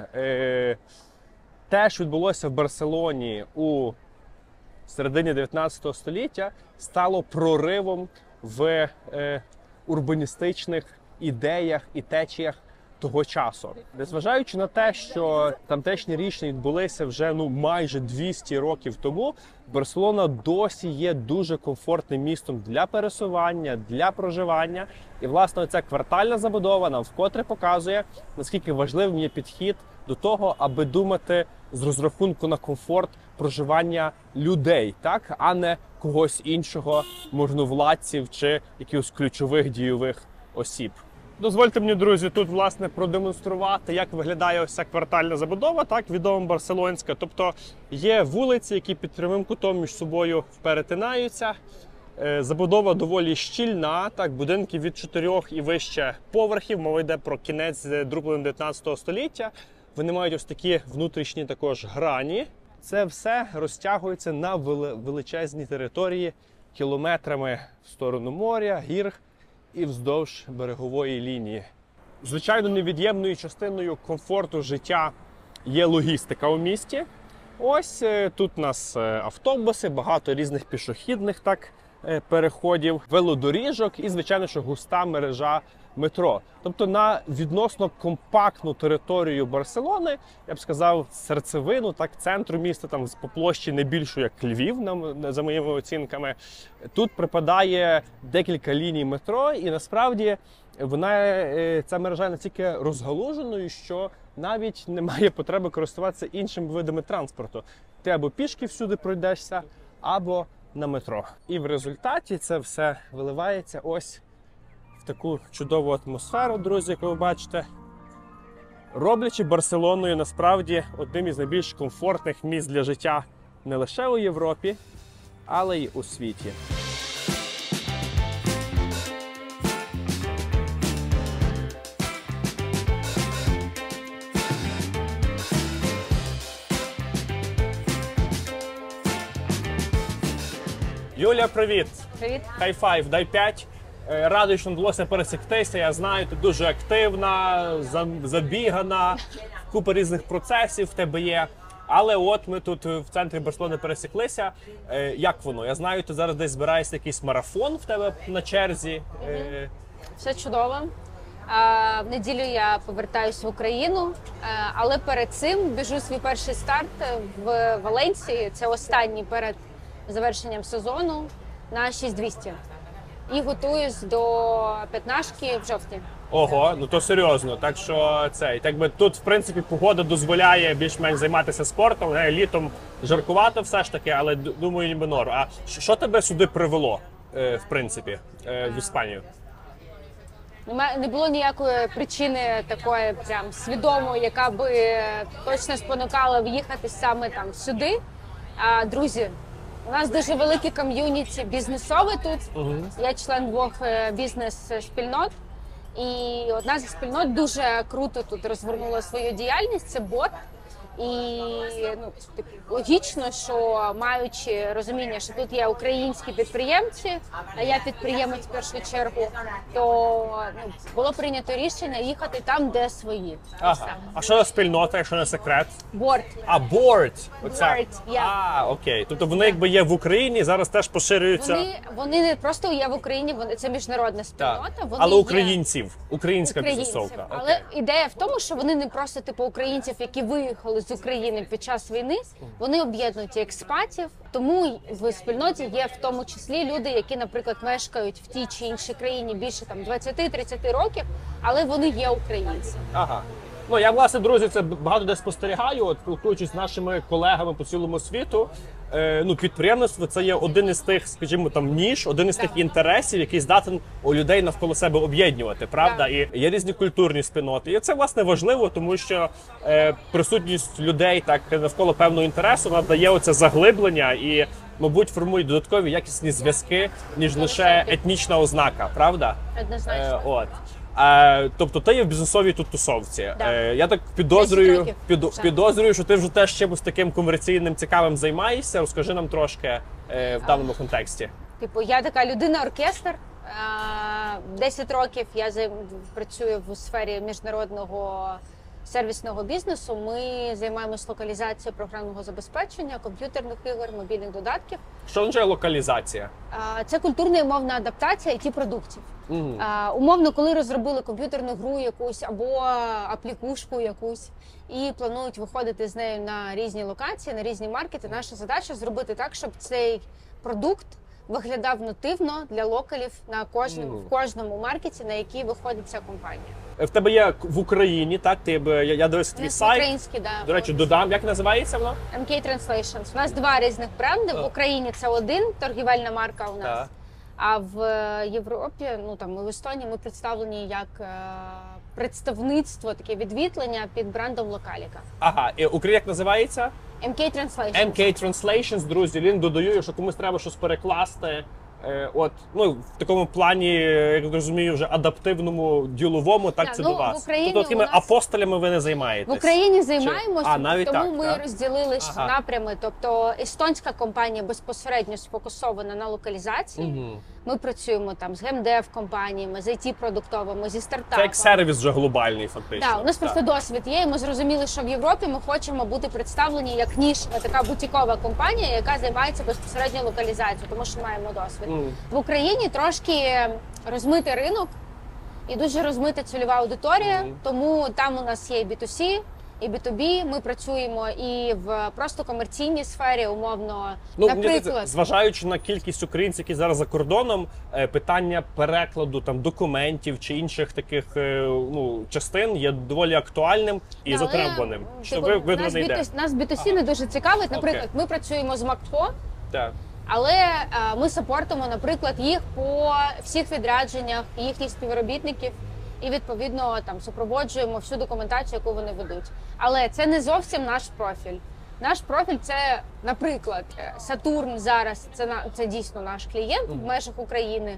те, що відбулося в Барселоні у середині дев'ятнадцятого століття, стало проривом в урбаністичних ідеях і течіях того часу. Незважаючи на те, що тамтешні рішення відбулися вже ну майже двісті років тому, Барселона досі є дуже комфортним містом для пересування, для проживання. І, власне, ця квартальна забудова нам вкотре показує, наскільки важливим є підхід до того, аби думати з розрахунку на комфорт проживання людей, так, а не когось іншого, можновладців чи якихось ключових дійових осіб. Дозвольте мені, друзі, тут, власне, продемонструвати, як виглядає ось ця квартальна забудова, так, відома барселонська. Тобто є вулиці, які під прямим кутом між собою перетинаються. Забудова доволі щільна, так, будинки від чотирьох і вище поверхів, мова йде про кінець другої дев'ятнадцятого століття. Вони мають ось такі внутрішні також грані. Це все розтягується на величезній території кілометрами в сторону моря, гір і вздовж берегової лінії. Звичайно, невід'ємною частиною комфорту життя є логістика у місті. Ось тут у нас автобуси, багато різних пішохідних так переходів, велодоріжок і, звичайно, що густа мережа метро. Тобто на відносно компактну територію Барселони, я б сказав, серцевину, так, центру міста, там по площі не більшу, як Львів, за моїми оцінками, тут припадає декілька ліній метро, і насправді вона, ця мережа настільки розгалуженою, що навіть немає потреби користуватися іншими видами транспорту. Ти або пішки всюди пройдешся, або на метро. І в результаті це все виливається ось в таку чудову атмосферу, друзі, як ви бачите, роблячи Барселоною насправді одним із найбільш комфортних місць для життя не лише у Європі, але й у світі. Юля, привіт! Привіт! Хай-файв, дай п'ять. Радий, що вдалося пересектися. Я знаю, ти дуже активна, забігана, купа різних процесів в тебе є. Але от ми тут в центрі Барселони пересіклися. Як воно? Я знаю, ти зараз десь збираєшся якийсь марафон в тебе на черзі. Mm-hmm. Все чудово. В неділю я повертаюся в Україну, але перед цим біжу свій перший старт в Валенсії. Це останній перед завершенням сезону на шість двісті. І готуюсь до п'ятнашки в жовтні. Ого, ну то серйозно. Так що цей, так би тут, в принципі, погода дозволяє більш-менш займатися спортом. Літом жаркувато все ж таки, але думаю, ніби норм. А що тебе сюди привело, в принципі, в Іспанію? Не було ніякої причини такої прям свідомої, яка би точно спонукала в'їхати саме там сюди. А, друзі, у нас дуже велике ком'юніті бізнесове тут. Uh-huh. Я член двох бізнес-спільнот. І одна зі спільнот дуже круто тут розвернула свою діяльність. Це бот. І ну, логічно, що маючи розуміння, що тут є українські підприємці, а я підприємець в першу чергу, то ну, було прийнято рішення їхати там, де свої. Ага. А що за спільнота, якщо не секрет? Борд. А, борд. Оця... Борд, yeah. А, окей. Тобто вони якби є в Україні, зараз теж поширюються? Вони, вони не просто є в Україні, вони, це міжнародна спільнота. Вони але є... українців, українська бізнесовка. Але ідея в тому, що вони не просто типу українців, які виїхали з України під час війни, вони об'єднують експатів. Тому в спільноті є в тому числі люди, які, наприклад, мешкають в тій чи іншій країні більше там двадцять-тридцять років, але вони є українці. Ага. Ну, я, власне, друзі, це багато де спостерігаю, от, спілкуючись з нашими колегами по цілому світу. Е, ну, підприємництво – це є один із тих, скажімо, там, ніж, один із тих інтересів, який здатен у людей навколо себе об'єднувати, правда? І є різні культурні спільноти. І це, власне, важливо, тому що е, присутність людей так навколо певного інтересу, вона дає оце заглиблення і, мабуть, формують додаткові якісні зв'язки, ніж лише етнічна ознака, правда? Однозначно. Е, от. Е, тобто ти є в бізнесовій тут тусовці. Да. Е, я так підозрюю, під, Так. підозрюю, що ти вже теж чимось таким комерційним цікавим займаєшся. Розкажи нам трошки е, в даному контексті. Типу, я така людина-оркестр. десять років я займ... працюю в сфері міжнародного сервісного бізнесу. Ми займаємось локалізацією програмного забезпечення, комп'ютерних ігор, мобільних додатків. Що означає локалізація? А, Це культурна і мовна адаптація ай ті-продуктів. Угу. А, умовно, коли розробили комп'ютерну гру якусь або аплікушку якусь і планують виходити з нею на різні локації, на різні маркети, наша задача зробити так, щоб цей продукт виглядав нативно для локалів на кожному, Мгм. в кожному маркеті, на який виходить ця компанія. В тебе є в Україні, так? Ти б я, я дивився твій У нас сайт. український, да. До речі, додам, як називається воно? ем кей Translations. У нас два різних бренди. В Україні це один торгівельна марка у нас. Так. А в Європі, ну там ми в Естонії, ми представлені як е, представництво, таке відвітлення під брендом Локаліка. Ага, і Україна як називається? ем кей Translations. ем кей Translations, друзі, лінк додаю, якщо комусь треба щось перекласти. Е, от, ну, в такому плані, як розумію, вже адаптивному, діловому, так, Да, це ну, до в вас. Україні Тобто такими у нас- апостолями ви не займаєтесь? В Україні Чи- займаємося, А, навіть тому так, ми так? розділили Ага. напрями. Тобто естонська компанія безпосередньо сфокусована на локалізації. Угу. Ми працюємо там з геймдев компаніями, з ай ті-продуктовими, зі стартапами. Це як сервіс вже глобальний, фактично. Так, у нас просто Так. досвід є, і ми зрозуміли, що в Європі ми хочемо бути представлені як нішова, така бутікова компанія, яка займається безпосередньо локалізацією, тому що маємо досвід. Мгм. В Україні трошки розмитий ринок і дуже розмита цільова аудиторія, Мгм. тому там у нас є і бі ту сі, і бі ту бі. Ми працюємо і в просто комерційній сфері, умовно, Ну, мені наприклад. здається, зважаючи на кількість українців, які зараз за кордоном, е, питання перекладу там документів чи інших таких е, ну, частин є доволі актуальним і Да, але, затребуваним. Що типу, ви видно нас не йде. бі ту сі Нас бі ту сі не дуже цікавить. Наприклад, Окей. ми працюємо з Макпо. Так. Але е, ми сапортимо, наприклад, їх по всіх відрядженнях, їхніх співробітників, і відповідно там супроводжуємо всю документацію, яку вони ведуть. Але це не зовсім наш профіль. Наш профіль це, наприклад, е, Сатурн зараз. Це на це дійсно наш клієнт в межах України.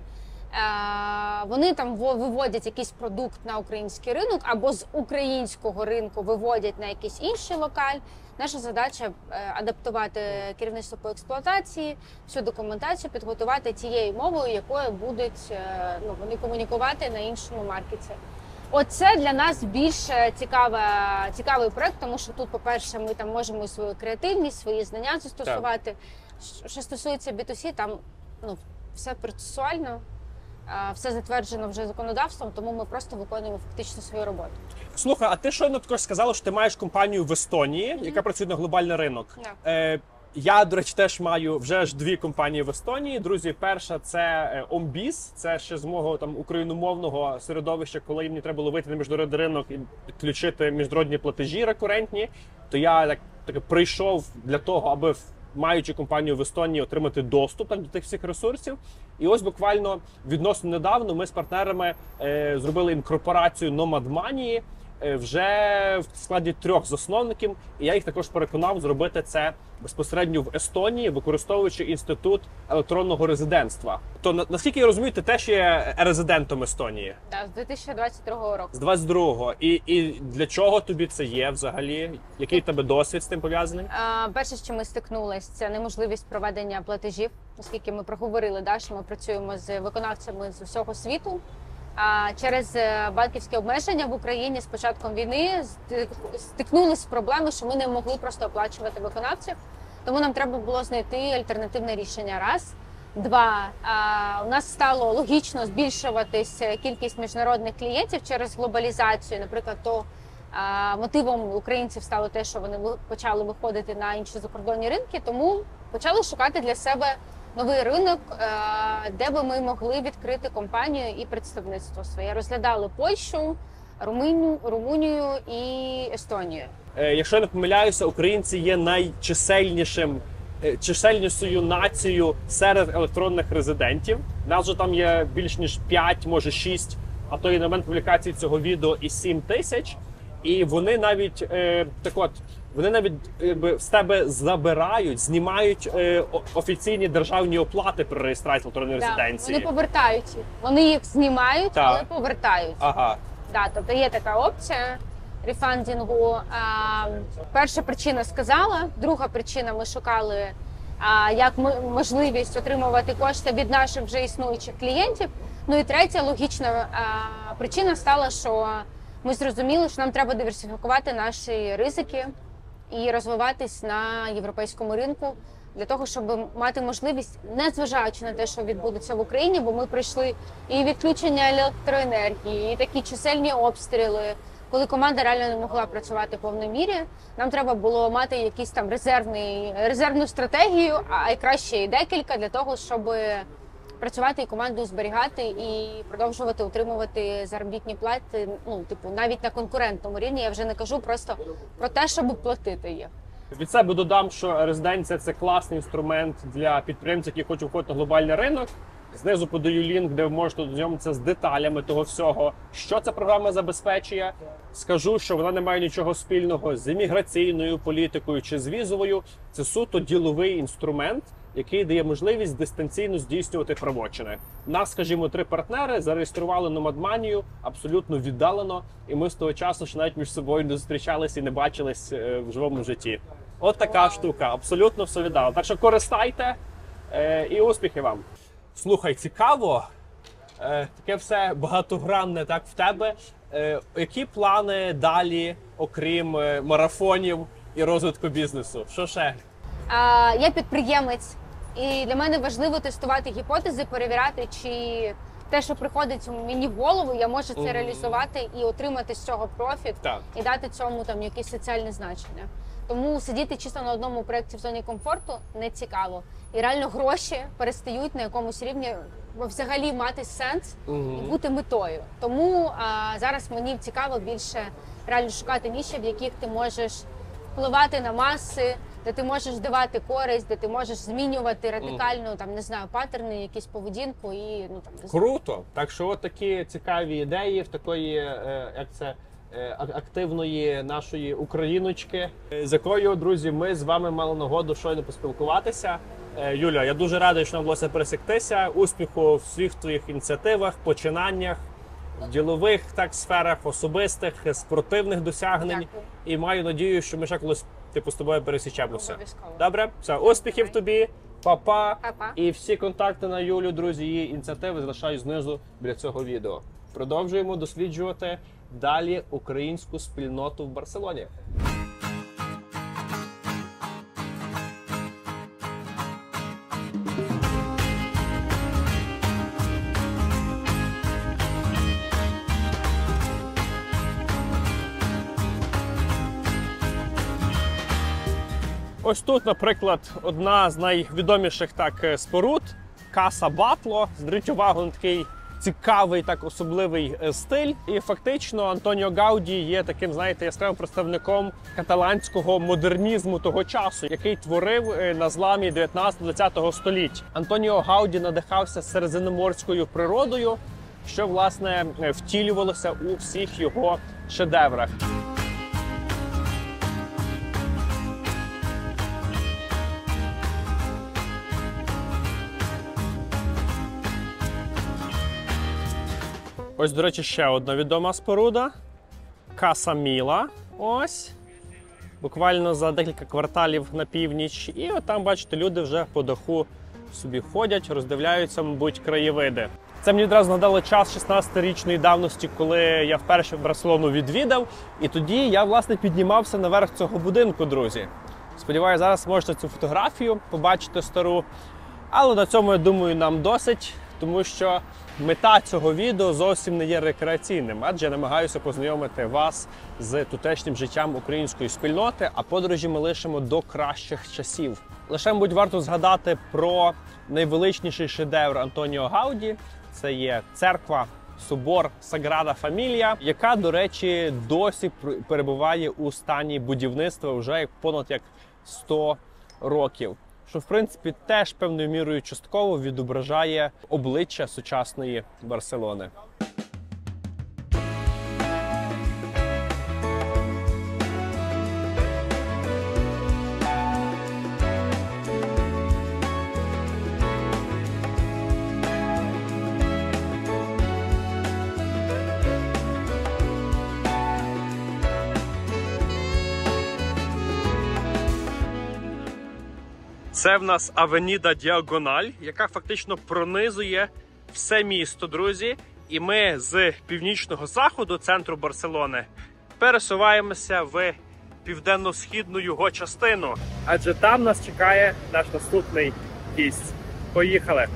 Е, Вони там во- виводять якийсь продукт на український ринок або з українського ринку виводять на якийсь інший локаль. Наша задача е, адаптувати керівництво по експлуатації, всю документацію підготувати тією мовою, якою будуть е, ну, вони комунікувати на іншому маркеті. Оце для нас більш цікава, цікавий проект, тому що тут, по-перше, ми там можемо і свою креативність, свої знання застосувати. Що- Що стосується бі ту сі, там ну, все процесуально, е, все затверджено вже законодавством, тому ми просто виконуємо фактично свою роботу. Слухай, а ти щойно також сказала, що ти маєш компанію в Естонії, яка працює на глобальний ринок. Да. Е, я, до речі, теж маю вже ж дві компанії в Естонії. Друзі, перша це е, Омбіз. Це ще з мого там україномовного середовища, коли мені треба було вийти на міжнародний ринок і підключити міжнародні платежі рекурентні. То я так, так прийшов для того, аби в- маючи компанію в Естонії, отримати доступ так, до тих всіх ресурсів. І ось буквально відносно недавно ми з партнерами е, зробили інкорпорацію Nomad Money е, вже в складі трьох засновників. І я їх також переконав зробити це безпосередньо в Естонії, використовуючи інститут електронного резидентства. То на- наскільки я розумію, ти теж є резидентом Естонії Так, з дві тисячі двадцять другого року. з двадцять другого. І, і для чого тобі це є взагалі? Який в тебе досвід з тим пов'язаний? А, перше, що ми стикнулися, це неможливість проведення платежів, оскільки ми проговорили, да, що ми працюємо з виконавцями з усього світу. А через е, банківські обмеження в Україні з початком війни стик- стикнулися з проблемою, що ми не могли просто оплачувати виконавців. Тому нам треба було знайти альтернативне рішення. Раз. Два. А, у нас стало логічно збільшуватись кількість міжнародних клієнтів через глобалізацію. Наприклад, то А, мотивом українців стало те, що вони ви- почали виходити на інші закордонні ринки, тому почали шукати для себе новий ринок, е, де би ми могли відкрити компанію і представництво своє. Розглядали Польщу, Румунію, Румунію і Естонію. Е, Якщо я не помиляюся, українці є найчисельнішим е, чисельнішою нацією серед електронних резидентів. Нас же там є більш ніж п'ять, може шість, а то і на момент публікації цього відео і сім тисяч. І вони навіть е, так от, вони навіть якби, з тебе забирають, знімають е, о- офіційні державні оплати при реєстрації електронної Да, резиденції. вони повертають їх. Вони їх знімають, Так. але повертають. Ага. Да, тобто є така опція рефандингу. А, перша причина сказала, друга причина ми шукали, а, як ми, можливість отримувати кошти від наших вже існуючих клієнтів. Ну і третя логічна а, причина стала, що ми зрозуміли, що нам треба диверсифікувати наші ризики і розвиватись на європейському ринку для того, щоб мати можливість, незважаючи на те, що відбудеться в Україні, бо ми пройшли і відключення електроенергії, і такі чисельні обстріли, коли команда реально не могла працювати в повній мірі. Нам треба було мати якийсь там резервний, резервну стратегію, а й краще і декілька, для того, щоб працювати і команду зберігати і продовжувати утримувати заробітні плати, ну, типу, навіть на конкурентному рівні. Я вже не кажу просто про те, щоб платити їх. Від себе додам, що резиденція – це класний інструмент для підприємців, які хочуть виходити на глобальний ринок. Знизу подаю лінк, де ви можете ознайомитися з деталями того всього, що ця програма забезпечує. Скажу, що вона не має нічого спільного з імміграційною політикою чи з візовою. Це суто діловий інструмент, який дає можливість дистанційно здійснювати правочини. Нас, скажімо, три партнери зареєстрували Номадманію абсолютно віддалено, і ми з того часу ще навіть між собою не зустрічалися і не бачились е, в живому житті. От така штука, абсолютно все віддалено. Так що користайте е, і успіхи вам. Слухай, цікаво, е, таке все багатогранне так в тебе. Е, які плани далі, окрім е, марафонів і розвитку бізнесу? Що ще? А, я підприємець, і для мене важливо тестувати гіпотези, перевіряти, чи те, що приходить мені в голову, я можу це Мгм. реалізувати і отримати з цього профіт, Так. і дати цьому там якесь соціальне значення. Тому сидіти чисто на одному проєкті в зоні комфорту не цікаво. І реально гроші перестають на якомусь рівні взагалі мати сенс і бути метою. Тому а, зараз мені цікаво більше реально шукати ніші, в яких ти можеш впливати на маси, де ти можеш давати користь, де ти можеш змінювати радикально, там не знаю, паттерни, якісь поведінку і ну там Круто. Так що от такі цікаві ідеї в такої, е, як це, е, ак- активної нашої україночки, е, з якою, друзі, ми з вами мали нагоду щойно поспілкуватися. Е, Юля, я дуже радий, що нам вдалося пересектися. Успіху в всіх твоїх ініціативах, починаннях, в ділових так сферах, особистих, спортивних досягнень. Дякую. І маю надію, що ми ще колись типу з тобою пересічемося. Обов'язково. Добре? Все, успіхів тобі, па-па. Па-па. І всі контакти на Юлю, друзі, її ініціативи залишаю знизу біля цього відео. Продовжуємо досліджувати далі українську спільноту в Барселоні. Ось тут, наприклад, одна з найвідоміших так споруд – Каса Батло. Зверніть увагу на такий цікавий, так особливий е, стиль. І фактично Антоніо Гауді є таким, знаєте, яскравим представником каталанського модернізму того часу, який творив е, на зламі дев'ятнадцятого-двадцятого століть. Антоніо Гауді надихався середземноморською природою, що, власне, е, втілювалося у всіх його шедеврах. Ось, до речі, ще одна відома споруда – Каса Міла. Ось. Буквально за декілька кварталів на північ. І от там, бачите, люди вже по даху собі ходять, роздивляються, мабуть, краєвиди. Це мені одразу нагадало час шістнадцятирічної давності, коли я вперше Барселону відвідав. І тоді я, власне, піднімався наверх цього будинку, друзі. Сподіваюся, зараз можете цю фотографію побачити стару. Але на цьому, я думаю, нам досить. тому що мета цього відео зовсім не є рекреаційним, адже я намагаюся познайомити вас з тутешнім життям української спільноти, а подорожі ми лишимо до кращих часів. Лише, мабуть, варто згадати про найвеличніший шедевр Антоніо Гауді. Це є церква, собор Саграда Фамілія, яка, до речі, досі перебуває у стані будівництва вже як понад як сто років. Що, в принципі, теж певною мірою частково відображає обличчя сучасної Барселони. Це в нас Авеніда Діагональ, яка фактично пронизує все місто, друзі. І ми з північного заходу, центру Барселони, пересуваємося в південно-східну його частину. Адже там нас чекає наш наступний гість. Поїхали!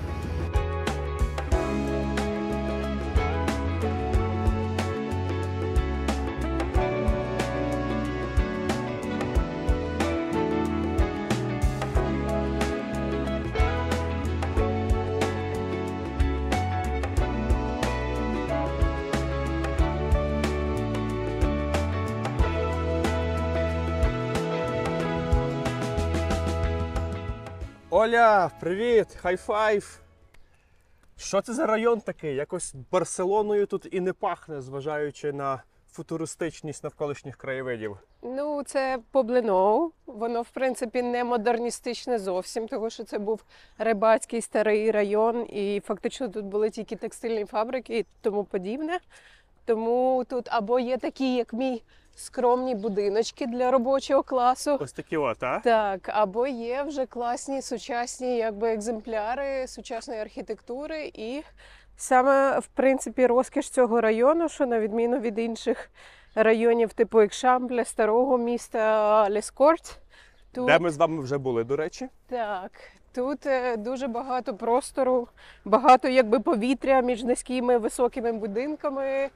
Оля, привіт! Хай-файв! Що це за район такий? Якось Барселоною тут і не пахне, зважаючи на футуристичність навколишніх краєвидів. Ну, це Побленоу. Воно, в принципі, не модерністичне зовсім, тому що це був рибацький старий район, і фактично тут були тільки текстильні фабрики і тому подібне. Тому тут або є такі, як мій, скромні будиночки для робочого класу. Ось такі от, а? Так, або є вже класні сучасні якби екземпляри сучасної архітектури. І саме, в принципі, розкіш цього району, що на відміну від інших районів типу Екшампля, старого міста Лескорт. Тут... Де ми з вами вже були, до речі? Так. Тут дуже багато простору, багато якби повітря між низькими високими будинками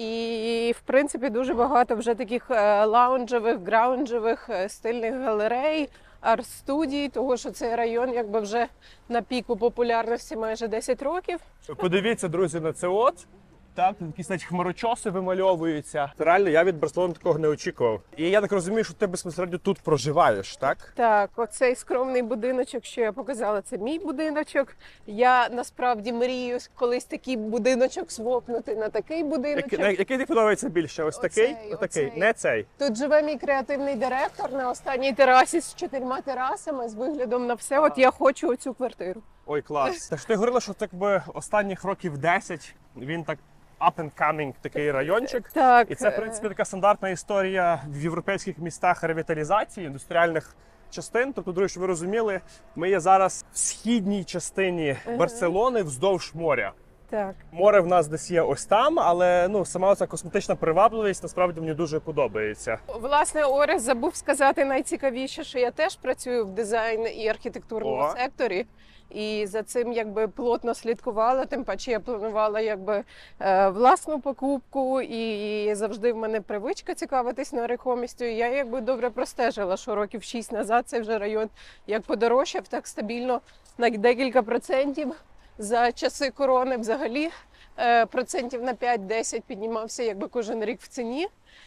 і, в принципі, дуже багато вже таких лаунджевих, граунджевих, стильних галерей, арт-студій, того, що цей район якби вже на піку популярності майже десять років. Подивіться, друзі, на це от. Так, тут якісь навіть хмарочоси вимальовуються. Реально, я від Барселони такого не очікував. І я так розумію, що ти безпосередньо тут проживаєш, так? Так, оцей скромний будиночок, що я показала, це мій будиночок. Я, насправді, мрію колись такий будиночок свопнути на такий будиночок. Який, який тобі подобається більше? Ось Оцей, такий? Отакий? оцей. Не цей? Тут живе мій креативний директор на останній терасі з чотирма терасами, з виглядом на все. От я хочу оцю квартиру. Ой, клас. Та ж ти говорила, що так би останніх років десять він так up and coming такий райончик. Так. І це, в принципі, така стандартна історія в європейських містах ревіталізації індустріальних частин. Тобто, друзі, щоб ви розуміли, ми є зараз в східній частині Барселони вздовж моря. Так. Море в нас десь є ось там, але ну, сама ця косметична привабливість насправді мені дуже подобається. Власне, Орест забув сказати найцікавіше, що я теж працюю в дизайн і архітектурному О. секторі. І за цим якби плотно слідкувала, тим паче я планувала якби е, власну покупку, і завжди в мене привичка цікавитись нерухомістю. І я якби добре простежила, що років шість назад цей вже район як подорожчав, так стабільно на декілька процентів. За часи корони взагалі е, процентів на п'ять-десять піднімався якби кожен рік в ціні.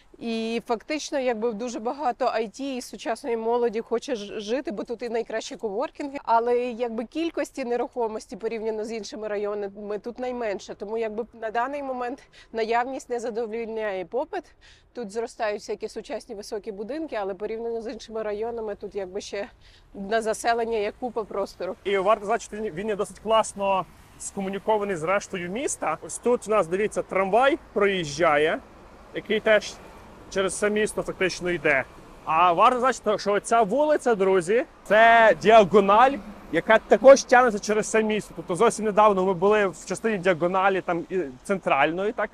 І фактично якби дуже багато ай ті і сучасної молоді хоче жити, бо тут і найкращі коворкінги. Але якби кількості нерухомості порівняно з іншими районами тут найменше. Тому якби на даний момент наявність не задовольняє попит. Тут зростають всякі сучасні високі будинки, але порівняно з іншими районами тут якби ще на заселення є купа простору. І варто знати, що він є досить класно скомунікований з рештою міста. Ось тут у нас, дивіться, трамвай проїжджає, який теж через все місто фактично йде. А варто знати, що ця вулиця, друзі, це діагональ, яка також тягнеться через все місто. Тобто зовсім недавно ми були в частині діагоналі, там і центральної, так,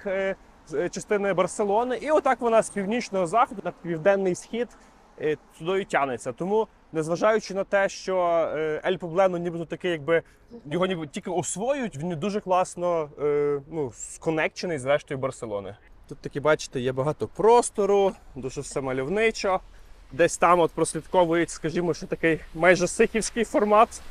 частини Барселони. І отак вона з північного заходу на південний схід туди тягнеться. Тому незважаючи на те, що е, Ель Поблено нібито такий, якби його ніби тільки освоюють, він дуже класно е, ну, сконекчений з рештою Барселони. Тут таки, бачите, є багато простору, дуже все мальовничо. Десь там от прослідковують, скажімо, що такий майже сихівський формат.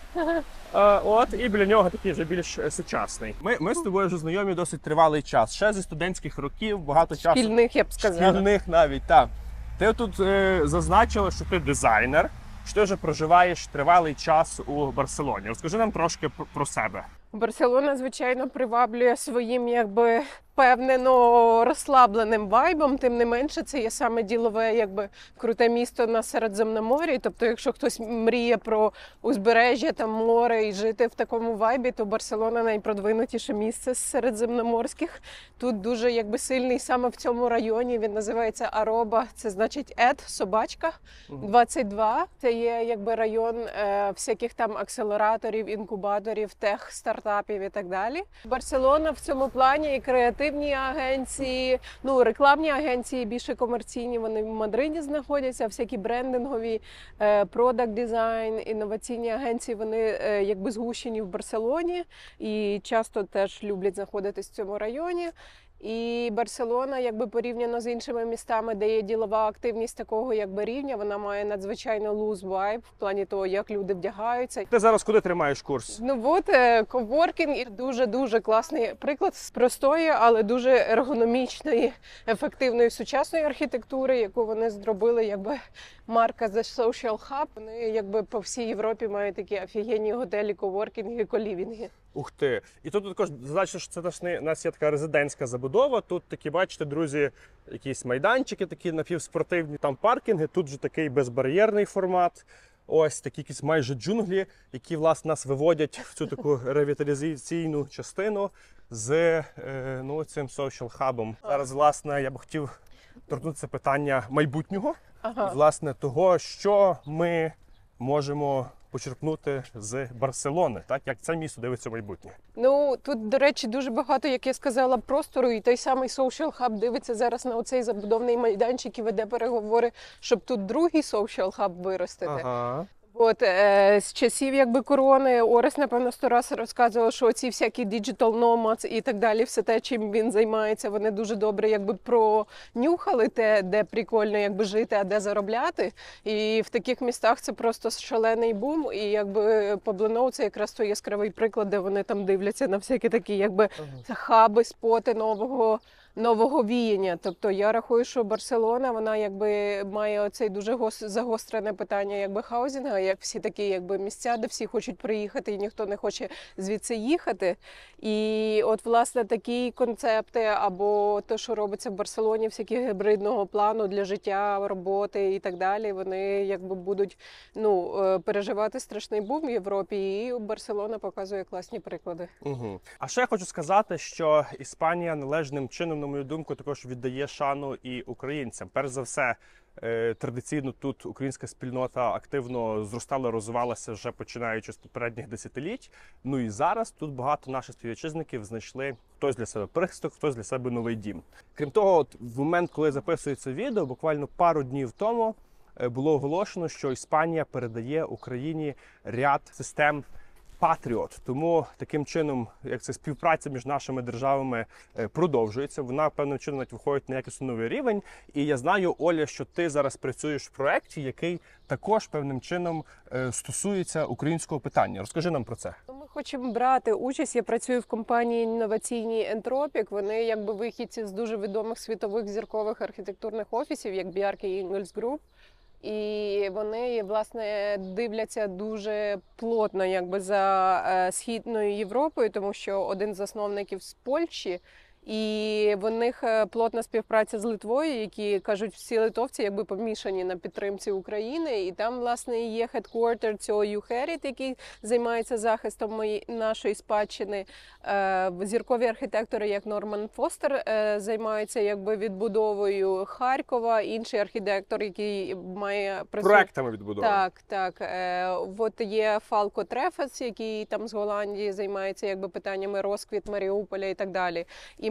А, от, і біля нього такий вже більш сучасний. Ми, ми з тобою вже знайомі досить тривалий час. Ще зі студентських років, багато часу. Шкільних, я б сказала. Шкільних навіть, так. Ти тут е, зазначила, що ти дизайнер, що ти вже проживаєш тривалий час у Барселоні. Розкажи нам трошки про, про себе. Барселона, звичайно, приваблює своїм, якби, впевнено розслабленим вайбом, тим не менше це є саме ділове, якби, круте місто на Середземномор'ї. Тобто, якщо хтось мріє про узбережжя, там море і жити в такому вайбі, то Барселона найпродвинутіше місце з середземноморських. Тут дуже, якби, сильний саме в цьому районі, він називається Ароба, це значить Ед, собачка, двадцять два. Це є, якби, район е, всяких там акселераторів, інкубаторів, тех, стартапів і так далі. Барселона в цьому плані і креативні агенції, ну, рекламні агенції більше комерційні, вони в Мадриді знаходяться, всякі брендингові, продакт дизайн, інноваційні агенції, вони якби згущені в Барселоні і часто теж люблять знаходитись в цьому районі. І Барселона, якби порівняно з іншими містами, де є ділова активність такого якби рівня, вона має надзвичайно луз вайб в плані того, як люди вдягаються. Ти зараз куди тримаєш курс? Ну от, коворкінг і дуже-дуже класний приклад з простої, але дуже ергономічної, ефективної сучасної архітектури, яку вони зробили, якби марка The Social Hub. Вони якби по всій Європі мають такі офігенні готелі, коворкінги, колівінги. Ух ти. І тут також зазначено, що це наш, у нас є така резидентська забудова. Тут такі, бачите, друзі, якісь майданчики такі напівспортивні, там паркінги, тут вже такий безбар'єрний формат. Ось такі якісь майже джунглі, які, власне, нас виводять в цю таку ревіталізаційну частину з е, ну, цим social hub'ом. Зараз, власне, я б хотів торкнутися питання майбутнього. Ага. І, власне, того, що ми можемо почерпнути з Барселони, так? Як це місто дивиться в майбутнє? Ну, тут, до речі, дуже багато, як я сказала, простору, і той самий Social Hub дивиться зараз на оцей забудовний майданчик і веде переговори, щоб тут другий Social Hub виростити. Ага. От, е, з часів, якби, корони, Орес, напевно, сто раз розказував, що ці всякі digital nomads і так далі, все те, чим він займається, вони дуже добре, якби, пронюхали те, де прикольно, якби, жити, а де заробляти. І в таких містах це просто шалений бум. І, якби, Поблено, це якраз той яскравий приклад, де вони там дивляться на всякі такі, якби, хаби, споти нового нового віяння. Тобто я рахую, що Барселона, вона якби має оцей дуже гос- загострене питання якби хаузінга, як всі такі якби місця, де всі хочуть приїхати і ніхто не хоче звідси їхати. І от, власне, такі концепти або те, що робиться в Барселоні, всякі гібридного плану для життя, роботи і так далі, вони якби будуть, ну, переживати страшний бум в Європі, і Барселона показує класні приклади. Угу. А ще я хочу сказати, що Іспанія належним чином, на мою думку, також віддає шану і українцям. Перш за все, традиційно тут українська спільнота активно зростала, розвивалася вже починаючи з попередніх десятиліть. Ну і зараз тут багато наших співвітчизників знайшли хтось для себе прихисток, хтось для себе новий дім. Крім того, от в момент, коли записується відео, буквально пару днів тому було оголошено, що Іспанія передає Україні ряд систем Patriot. Тому таким чином, як це співпраця між нашими державами продовжується, вона певним чином навіть виходить на якийсь новий рівень. І я знаю, Оля, що ти зараз працюєш в проєкті, який також певним чином стосується українського питання. Розкажи нам про це. Ми хочемо брати участь. Я працюю в компанії інноваційній Entropic. Вони якби вихідці з дуже відомих світових зіркових архітектурних офісів, як бі ар кей Ingels Group. І вони, власне, дивляться дуже плотно якби за Східною Європою, тому що один з засновників з Польщі, і в них плотна співпраця з Литвою, які кажуть, всі литовці якби помішані на підтримці України. І там, власне, є хедквартер цього YouHerit, який займається захистом моєї, нашої спадщини. Зіркові архітектори, як Норман Фостер, займаються якби відбудовою Харкова. Інший архітектор, який має проектами відбудови. Так, так. От є Фалко Трефес, який там з Голландії займається якби питаннями розквіт Маріуполя і так далі. І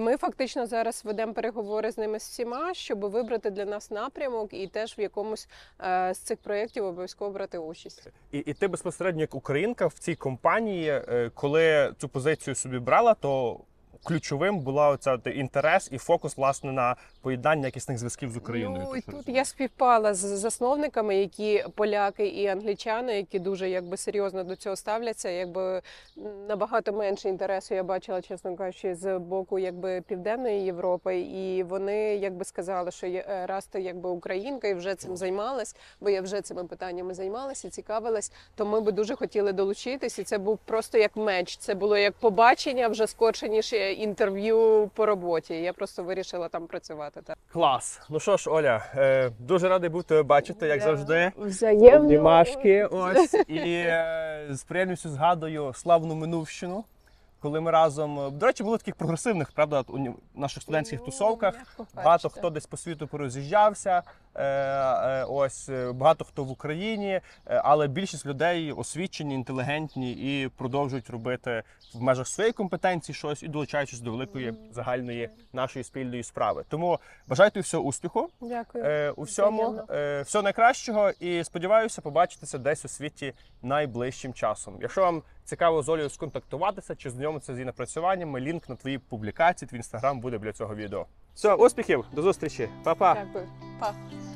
ми фактично зараз ведемо переговори з ними з всіма, щоб вибрати для нас напрямок і теж в якомусь е, з цих проєктів обов'язково брати участь. І, і ти безпосередньо як українка в цій компанії, е, коли цю позицію собі брала, то ключовим була оця інтерес і фокус, власне, на поєднання якісних зв'язків з Україною. Ну, і тут я співпала з засновниками, які поляки і англічани, які дуже якби серйозно до цього ставляться. Якби набагато менше інтересу я бачила, чесно кажучи, з боку якби Південної Європи. І вони якби сказали, що я, раз ти якби українка і вже цим займалась, бо я вже цими питаннями займалася, цікавилась, то ми би дуже хотіли долучитись. І це був просто як меч. Це було як побачення вже скорше, ніж інтерв'ю по роботі. Я просто вирішила там працювати. Так. Клас. Ну що ж, Оля, е, дуже радий був тебе бачити, як завжди. Взаємно. Обнімашки, ось. І е, з приємністю згадую славну минувщину, коли ми разом, до речі, були в таких прогресивних, правда, у наших студентських тусовках. Багато хто десь по світу пороз'їжджався, е, е, ось, багато хто в Україні, е, але більшість людей освічені, інтелігентні і продовжують робити в межах своєї компетенції щось і долучаючись до великої загальної нашої спільної справи. Тому бажаю тобі всього успіху. Дякую. Е, у всьому, е, всього найкращого і сподіваюся побачитися десь у світі найближчим часом. Якщо вам цікаво з Олею сконтактуватися чи знайомитися з її напрацюваннями, лінк на твої публікації, твій інстаграм буде біля цього відео. Все, успіхів, до зустрічі, па-па! Дякую, па!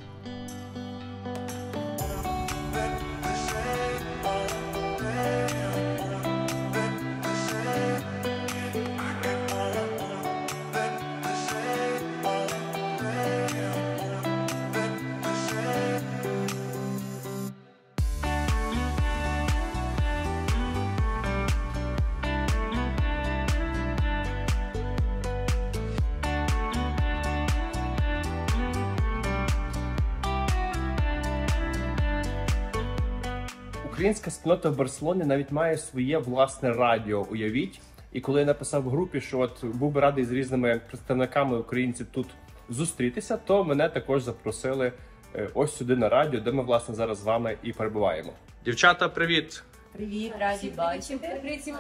Українська спільнота в Барселоні навіть має своє власне радіо, уявіть. І коли я написав в групі, що от був би радий з різними представниками українців тут зустрітися, то мене також запросили ось сюди на радіо, де ми, власне, зараз з вами і перебуваємо. Дівчата, привіт! Привіт, раді бачити. Привіт,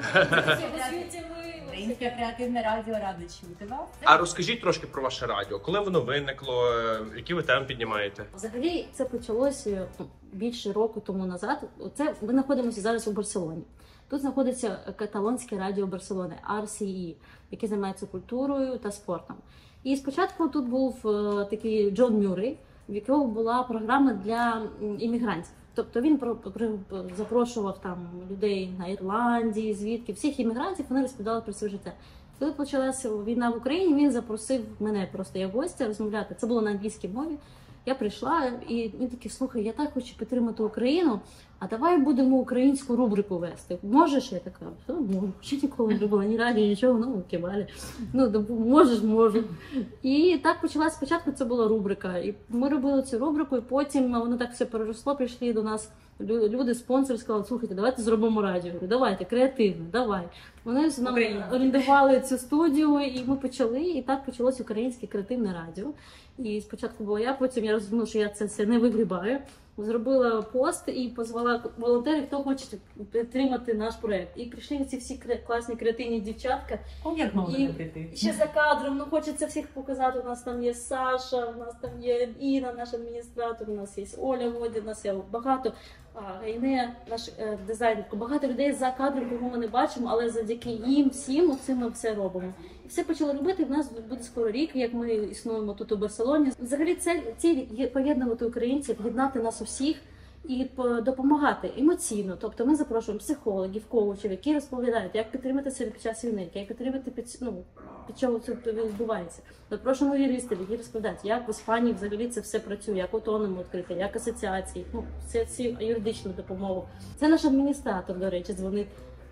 Українське креативне радіо, раді чути вас. А розкажіть трошки про ваше радіо. Коли воно виникло, які ви теми піднімаєте? Взагалі, це почалося більше року тому назад. Це ми знаходимося зараз у Барселоні. Тут знаходиться каталонське радіо Барселони, ар сі і, яке займається культурою та спортом. І спочатку тут був такий Джон Мюррей, в якого була програма для іммігрантів. Тобто він про, про, запрошував там людей на Ірландії, звідки, всіх іммігрантів, вони розповідали про своє життя. Коли почалася війна в Україні, він запросив мене просто як гостя розмовляти. Це було на англійській мові. Я прийшла, і він такий: слухай, я так хочу підтримати Україну, а давай будемо українську рубрику вести. Можеш? Я така: що можу, ще ніколи не робила ні радіо, нічого, ну кивалі. Ну, можеш, можу. І так почалась, спочатку це була рубрика. І ми робили цю рубрику, і потім воно так все переросло, прийшли до нас люди, спонсори, сказали: слухайте, давайте зробимо радіо. Я говорю: давайте, креативно, давай. Вони нам орендували цю студію, і ми почали, і так почалось українське креативне радіо. І спочатку була я, потім я розуміла, що я це все не вигрібаю. Зробила пост і позвала волонтерів, хто хоче підтримати наш проєкт. І прийшли ці всі класні креативні дівчатка. О, як можна і ще за кадром, ну хочеться всіх показати. У нас там є Саша, у нас там є Інна, наш адміністратор, у нас є Оля Водя, у нас є багато, Гайне, наш е, дизайнер. Багато людей за кадром, кого ми не бачимо, але завдяки їм всім цим ми все робимо. І все почали робити, і в нас буде скоро рік, як ми існуємо тут у Барселоні. Взагалі це ціль поєднувати українців, єднати нас усіх і допомагати емоційно. Тобто ми запрошуємо психологів, коучів, які розповідають, як підтримати себе під час війни, як підтримати під, ну, під чого це відбувається. Запрошуємо юристів, які розповідають, як в Іспанії взагалі це все працює, як autonomo відкрити, як асоціації, ну, все ці юридичну допомогу. Це наш адміністратор, до речі, дзвонить.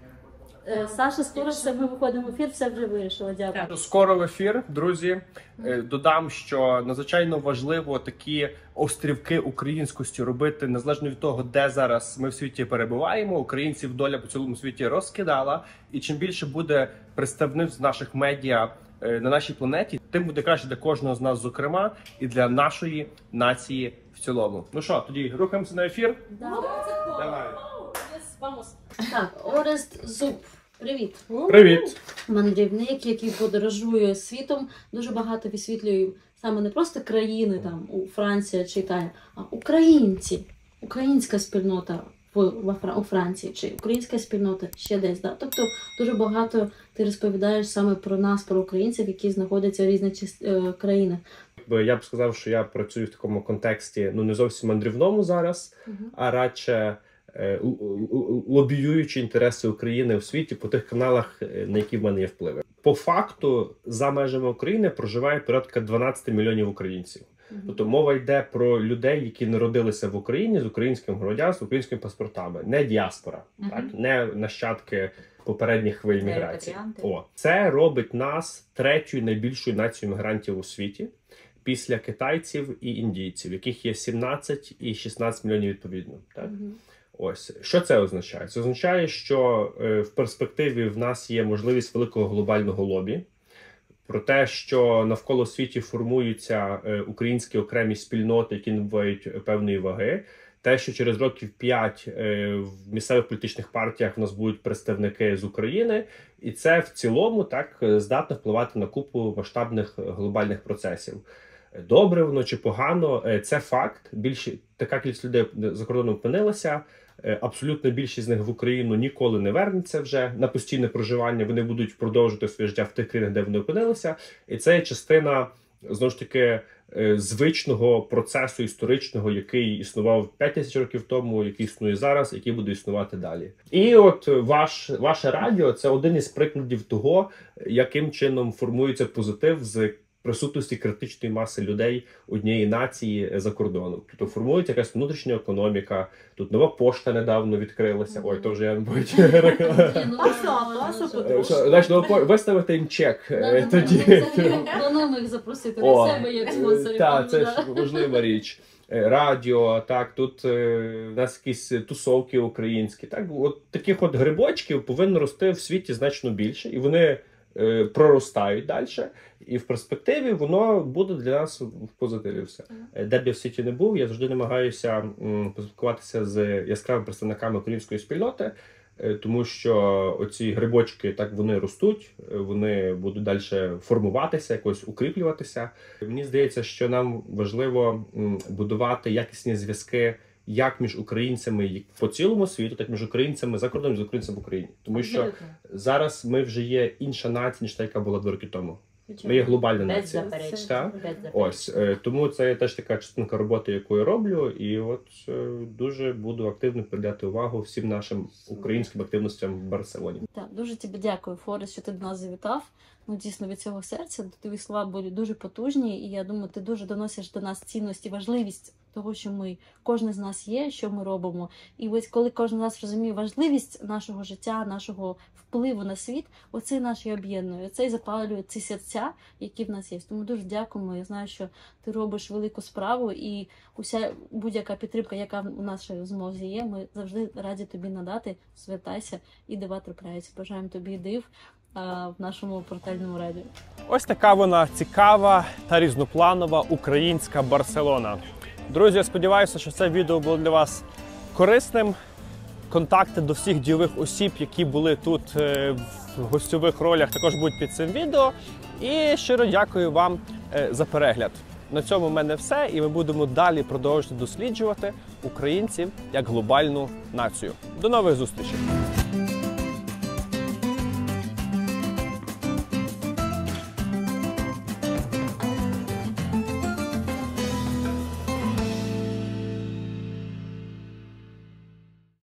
Саша, скоро все, ми виходимо в ефір, все вже вирішила. Дякую. Скоро в ефір, друзі. Додам, що надзвичайно важливо такі острівки українськості робити, незалежно від того, де зараз ми в світі перебуваємо. Українців доля по цілому світі розкидала. І чим більше буде представництв наших медіа на нашій планеті, тим буде краще для кожного з нас, зокрема, і для нашої нації в цілому. Ну що, тоді рухаємося на ефір? Давай. Давай. Так, Орест Зуб. Привіт! Привіт! Мандрівник, який подорожує світом, дуже багато висвітлює саме не просто країни, там, у Франція чи Італія, а українці, українська спільнота в, в, у Франції, чи українська спільнота ще десь. Да? Тобто дуже багато ти розповідаєш саме про нас, про українців, які знаходяться в різних е, країнах. Я б сказав, що я працюю в такому контексті, ну не зовсім мандрівному зараз, uh-huh. а радше е, лобіюючи інтереси України у світі по тих каналах, на які в мене є впливи. По факту, за межами України проживає порядка дванадцять мільйонів українців. Uh-huh. Тобто мова йде про людей, які народилися в Україні з українським громадянством, українськими паспортами, не діаспора, uh-huh. так? Не нащадки попередніх хвиль міграції. О, це робить нас третьою найбільшою нацією мігрантів у світі, після китайців і індійців, яких є сімнадцять і шістнадцять мільйонів відповідно. Так? Mm-hmm. Ось. Що це означає? Це означає, що е, в перспективі в нас є можливість великого глобального лобі, про те, що навколо світі формуються е, українські окремі спільноти, які набувають певної ваги, те, що через років п'ять е, в місцевих політичних партіях в нас будуть представники з України, і це в цілому так здатно впливати на купу масштабних глобальних процесів. Добре воно чи погано, це факт. Більше така кількість людей за кордоном опинилася. Абсолютно більшість з них в Україну ніколи не вернеться вже на постійне проживання. Вони будуть продовжувати своє життя в тих країнах, де вони опинилися. І це є частина, знову ж таки, звичного процесу історичного, який існував п'ять тисяч років тому, який існує зараз, який буде існувати далі. І от ваш, ваше радіо – це один із прикладів того, яким чином формується позитив з присутності критичної маси людей однієї нації за кордоном. Тобто формується якась внутрішня економіка, тут нова пошта недавно відкрилася. Ой, то вже я не буду. Значить, виставити їм чек тоді. Плануємо їх запросити до себе як спонсорів. Так, це ж важлива річ. Радіо, так, тут у нас якісь тусовки українські. Так, от таких от грибочків повинно рости в світі значно більше, і вони проростають далі, і в перспективі воно буде для нас в позитиві все. Де б я в світі не був, я завжди намагаюся поспілкуватися з яскравими представниками української спільноти, тому що оці грибочки, так, вони ростуть, вони будуть далі формуватися, якось укріплюватися. Мені здається, що нам важливо будувати якісні зв'язки як між українцями по цілому світу, так і між українцями за кордоном, з українцями в Україні. Тому що зараз ми вже є інша нація, ніж та, яка була два роки тому. Ми є глобальна нація. Так? Ось, тому це теж така частинка роботи, яку я роблю, і от дуже буду активно приділяти увагу всім нашим українським активностям в Барселоні. Так, дуже тобі дякую, Форест, що ти до нас завітав. Ну, дійсно, від цього серця твої слова були дуже потужні, і я думаю, ти дуже доносиш до нас цінності, важливість того, що ми, кожен з нас є, що ми робимо. І ось коли кожен з нас розуміє важливість нашого життя, нашого впливу на світ, оце наш і об'єднує, оце і запалює ці серця, які в нас є. Тому дуже дякуємо. Я знаю, що ти робиш велику справу, і уся будь-яка підтримка, яка у нас ще в змозі є, ми завжди раді тобі надати. Звертайся і дива трапляється. Бажаємо тобі див в нашому портальному радіо. Ось така вона цікава та різнопланова українська Барселона. Друзі, я сподіваюся, що це відео було для вас корисним. Контакти до всіх дійових осіб, які були тут в гостьових ролях, також будуть під цим відео. І щиро дякую вам за перегляд. На цьому в мене все, і ми будемо далі продовжувати досліджувати українців як глобальну націю. До нових зустрічей!